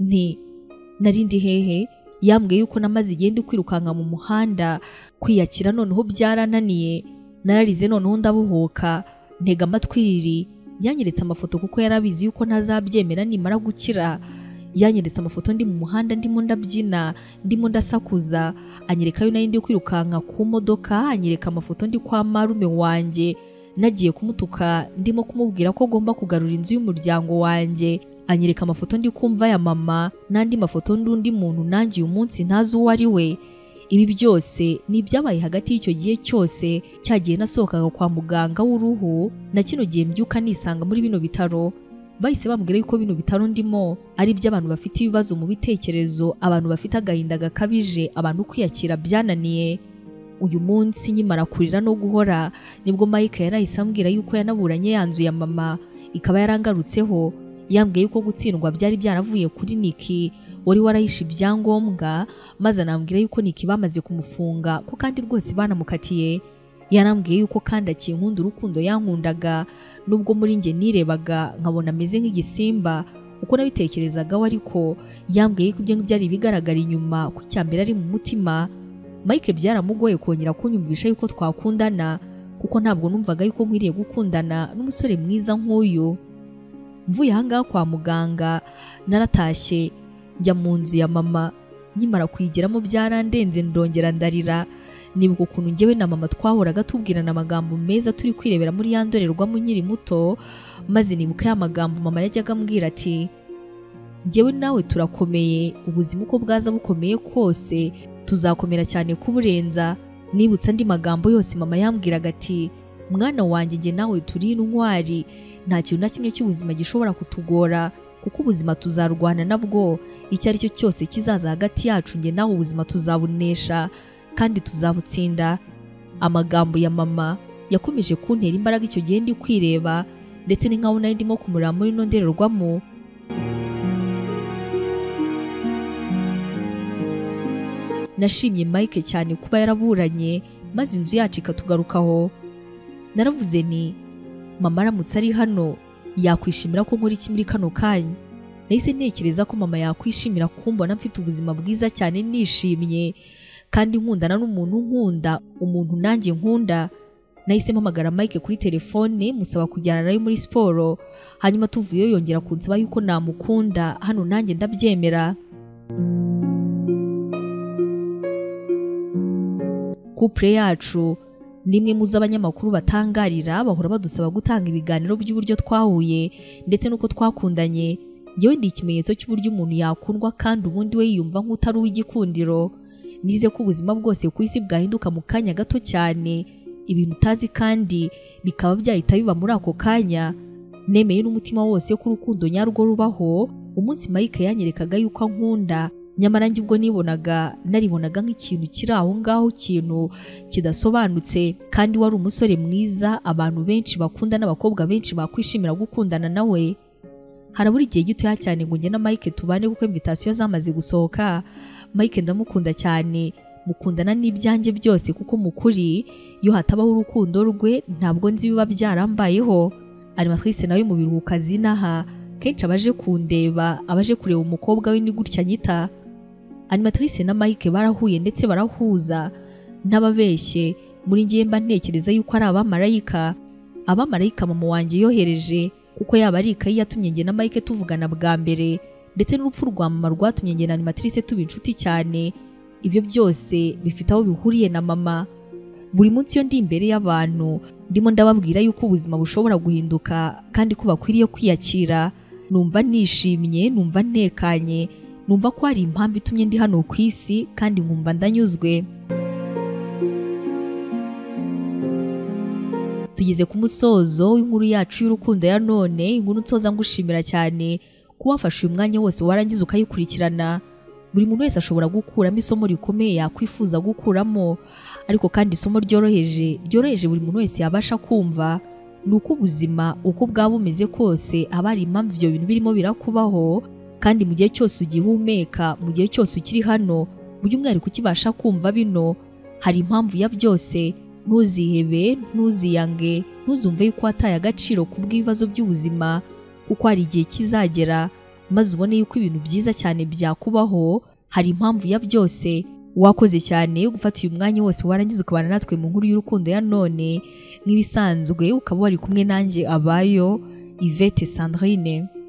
hehe. Yambwiye yuko namaze igihe ndi kwirukanka mu muhanda, kwiyakira noneho byarananiye. Nararize noneho ndabuhuka, ntega amatwi riri. Yanyeretse amafoto kuko yarabizi yuko ntazabyemera nimara gukira. Yanyeretse amafoto ndi mu muhanda ndimo ndabyina, ndimo ndasakuza. Anyereka yo nari ndi kwirukanka ku modoka, anyereka amafoto ndi kwa marume wanjye. Nagiye kumutuka ndimo kumubwira ko agomba kugarura inzu y'umuryango wanjye. Anyereka amafoto ndi kumva ya mama n'andi mafoto n'undi muntu nanjye uyu munsi ntazi uwo ari we. Ibi byose ni ibyabaye hagati y'icyo gihe cyose cyagiye nasohokaga kwa muganga w'uruhu na kino gihe mbyuka nisanga muri bino bitaro. Bahise bambwira yuko bino bitaro ndimo ari iby'abantu bafite ibibazo mu bitekerezo, abantu bafite agahinda gakabije, abantu kwiyakira byananiye. Uyu munsi nkimara kurira no guhora nibwo Mike yarahise ambwira yuko yanaburanye yanzu ya mama, ikaba yarangarutseho. Yambwiye yuko gutsindwa byari byaravuye kuri Niki wari warahishe ibyangombwa, maze anambwira yuko Niki bamaze kumufunga ko kandi rwose banamukatiye. Yarambwiye yuko kandi akinkunda urukundo yankundaga, nubwo muri nge nirebaga nkabona ameze nk'igisimba uko nabitekerezagaho, ariko yambwiye yuko ibyo byari bigaragara inyuma ko icyambere ari mu mutima. Mike byaramugoye kongera kunyumvisha yuko twakundana kuko ntabwo numvaga yuko nkwiriye gukundana n'umusore mwiza nk'uyu. Mvuye ahangaha kwa muganga naratashye njya mu nzu ya mama. Nkimara kuyigeramo byarandenze ndongera ndarira. Nibuka ukuntu njyewe na mama twahoraga tubwirana amagambo meza turi kwirebera muri ya ndorerwamo nkiri muto, maze nibuka ya magambo mama yajyaga ambwira ati njyewe nawe turakomeye, ubuzima uko bwaza bukomeye kose tuzakomera cyane kuburenza. Nibutsa andi magambo yose mama yambwiraga ati mwana wanjye njye nawe turi intwari, nta kintu na kimwe cy'ubuzima gishobora kutugora kuko ubuzima tuzarwana nabwo, icyo ari cyo cyose kizaza hagati yacu njye nawe ubuzima tuzabunesha kandi tuzabutsinda. Amagambo ya mama yakomeje kuntera imbaraga icyo gihe ndi kwireba, ndetse ni nkaho nari ndimo kumureba muri ino ndorerwamo. Nashimye Mike cyane kuba yaraburanye maze inzu yacu ikatugarukaho. Naravuze ni mama aramutse ari hano yakwishimira ko nkora iki muri kano kanya. Nahise ntekereza ko mama yakwishimira kumbona mfite ubuzima bwiza cyane nishimye kandi nkundana n'umuntu nkunda, umuntu nanjye nkunda. Nahise mpamagara Mike kuri telefone musaba kujyana nayo muri siporo, hanyuma tuvuyeyo yongera kunsaba yuko namukunda, hano nanjye ndabyemera. Couple yacu nimwe mu z'abanyamakuru batangarira, bahora badusaba gutanga ibiganiro by'uburyo twahuye ndetse nuko twakundanye. Njyewe ndi ikimenyetso cy'uburyo umuntu yakundwa kandi ubundi we yiyumva nk'utari uw'igikundiro. Nize ko ubuzima bwose ku isi bwahinduka mu kanya gato cyane, ibintu utazi kandi bikaba byahita biba muri ako kanya. Nemeye n'umutima wose ko urukundo nyarwo rubaho. Umunsi Mike yanyerekaga yuko ankunda, nyamara njye ubwo naribonaga nk'ikintu kiri aho ngaho, ikintu kidasobanutse, kandi wari umusore mwiza abantu benshi bakunda n'abakobwa benshi bakwishimira gukundana nawe. Harabura igihe gitoya cyane ngo njye na Mike tubane kuko invitation zamaze gusohoka. Mike ndamukunda cyane, mukundana n'ibyanjye byose kuko mukuri iyo hatabaho urukundo rwe ntabwo nzi biba byarambayeho. Animatrice nawe mu biruhuka zinaha kenshi abaje kundeba, abaje kureba umukobwa we ni gutya nyita. Animatrice na Mike barahuye ndetse barahuza. Ntababeshye muri ngiye mba ntekereza yuko ari abamarayika mama wanjye yohereje, kuko yaba ari ikayi yatumye njye na Mike tuvugana bwa mbere, ndetse n'urupfu rwa mama rwatumye njye na Animatrice tuba inshuti cyane. Ibyo byose bifite aho bihuriye na mama. Buri munsi iyo ndi imbere y'abantu ndimo ndababwira yuko ubuzima bushobora guhinduka kandi ko bakwiriye kwiyakira, numva nishimye, numva ntekanye, numva ko hari impamvu itumye ndi hano ku isi kandi nkumva ndanyuzwe. Tugeze ku musozo w'inkuru yacu y'urukundo ya none. Inkuru nsoza ngushimira cyane kuba wafashe uyu mwanya wose warangiza ukayikurikirana. Buri muntu wese ashobora gukuramo isomo rikomeye yakwifuza gukuramo, ariko kandi isomo ryoroheje buri muntu wese yabasha kumva. Ni uko ubuzima uko bwaba bumeze kose haba hari impamvu ibyo bintu birimo birakubaho, kandi mu gihe cyose ugihumeka, mu gihe cyose ukiri hano, by'umwihariko ukibasha kumva bino hari impamvu ya byose. Ntuzihebe, ntuziyange, ntuzumve yuko wataye agaciro ku bw'ibibazo by'ubuzima, kuko hari igihe kizagera maze ubone yuko ibintu byiza cyane byakubaho. Hari impamvu ya byose. Wakoze cyane gufata uyu mwanya wose warangiza ukabana natwe mu nkuru y'urukundo ya none. Nk'ibisanzwe ukaba wari kumwe nanjye Abayo Yvette Sandrine.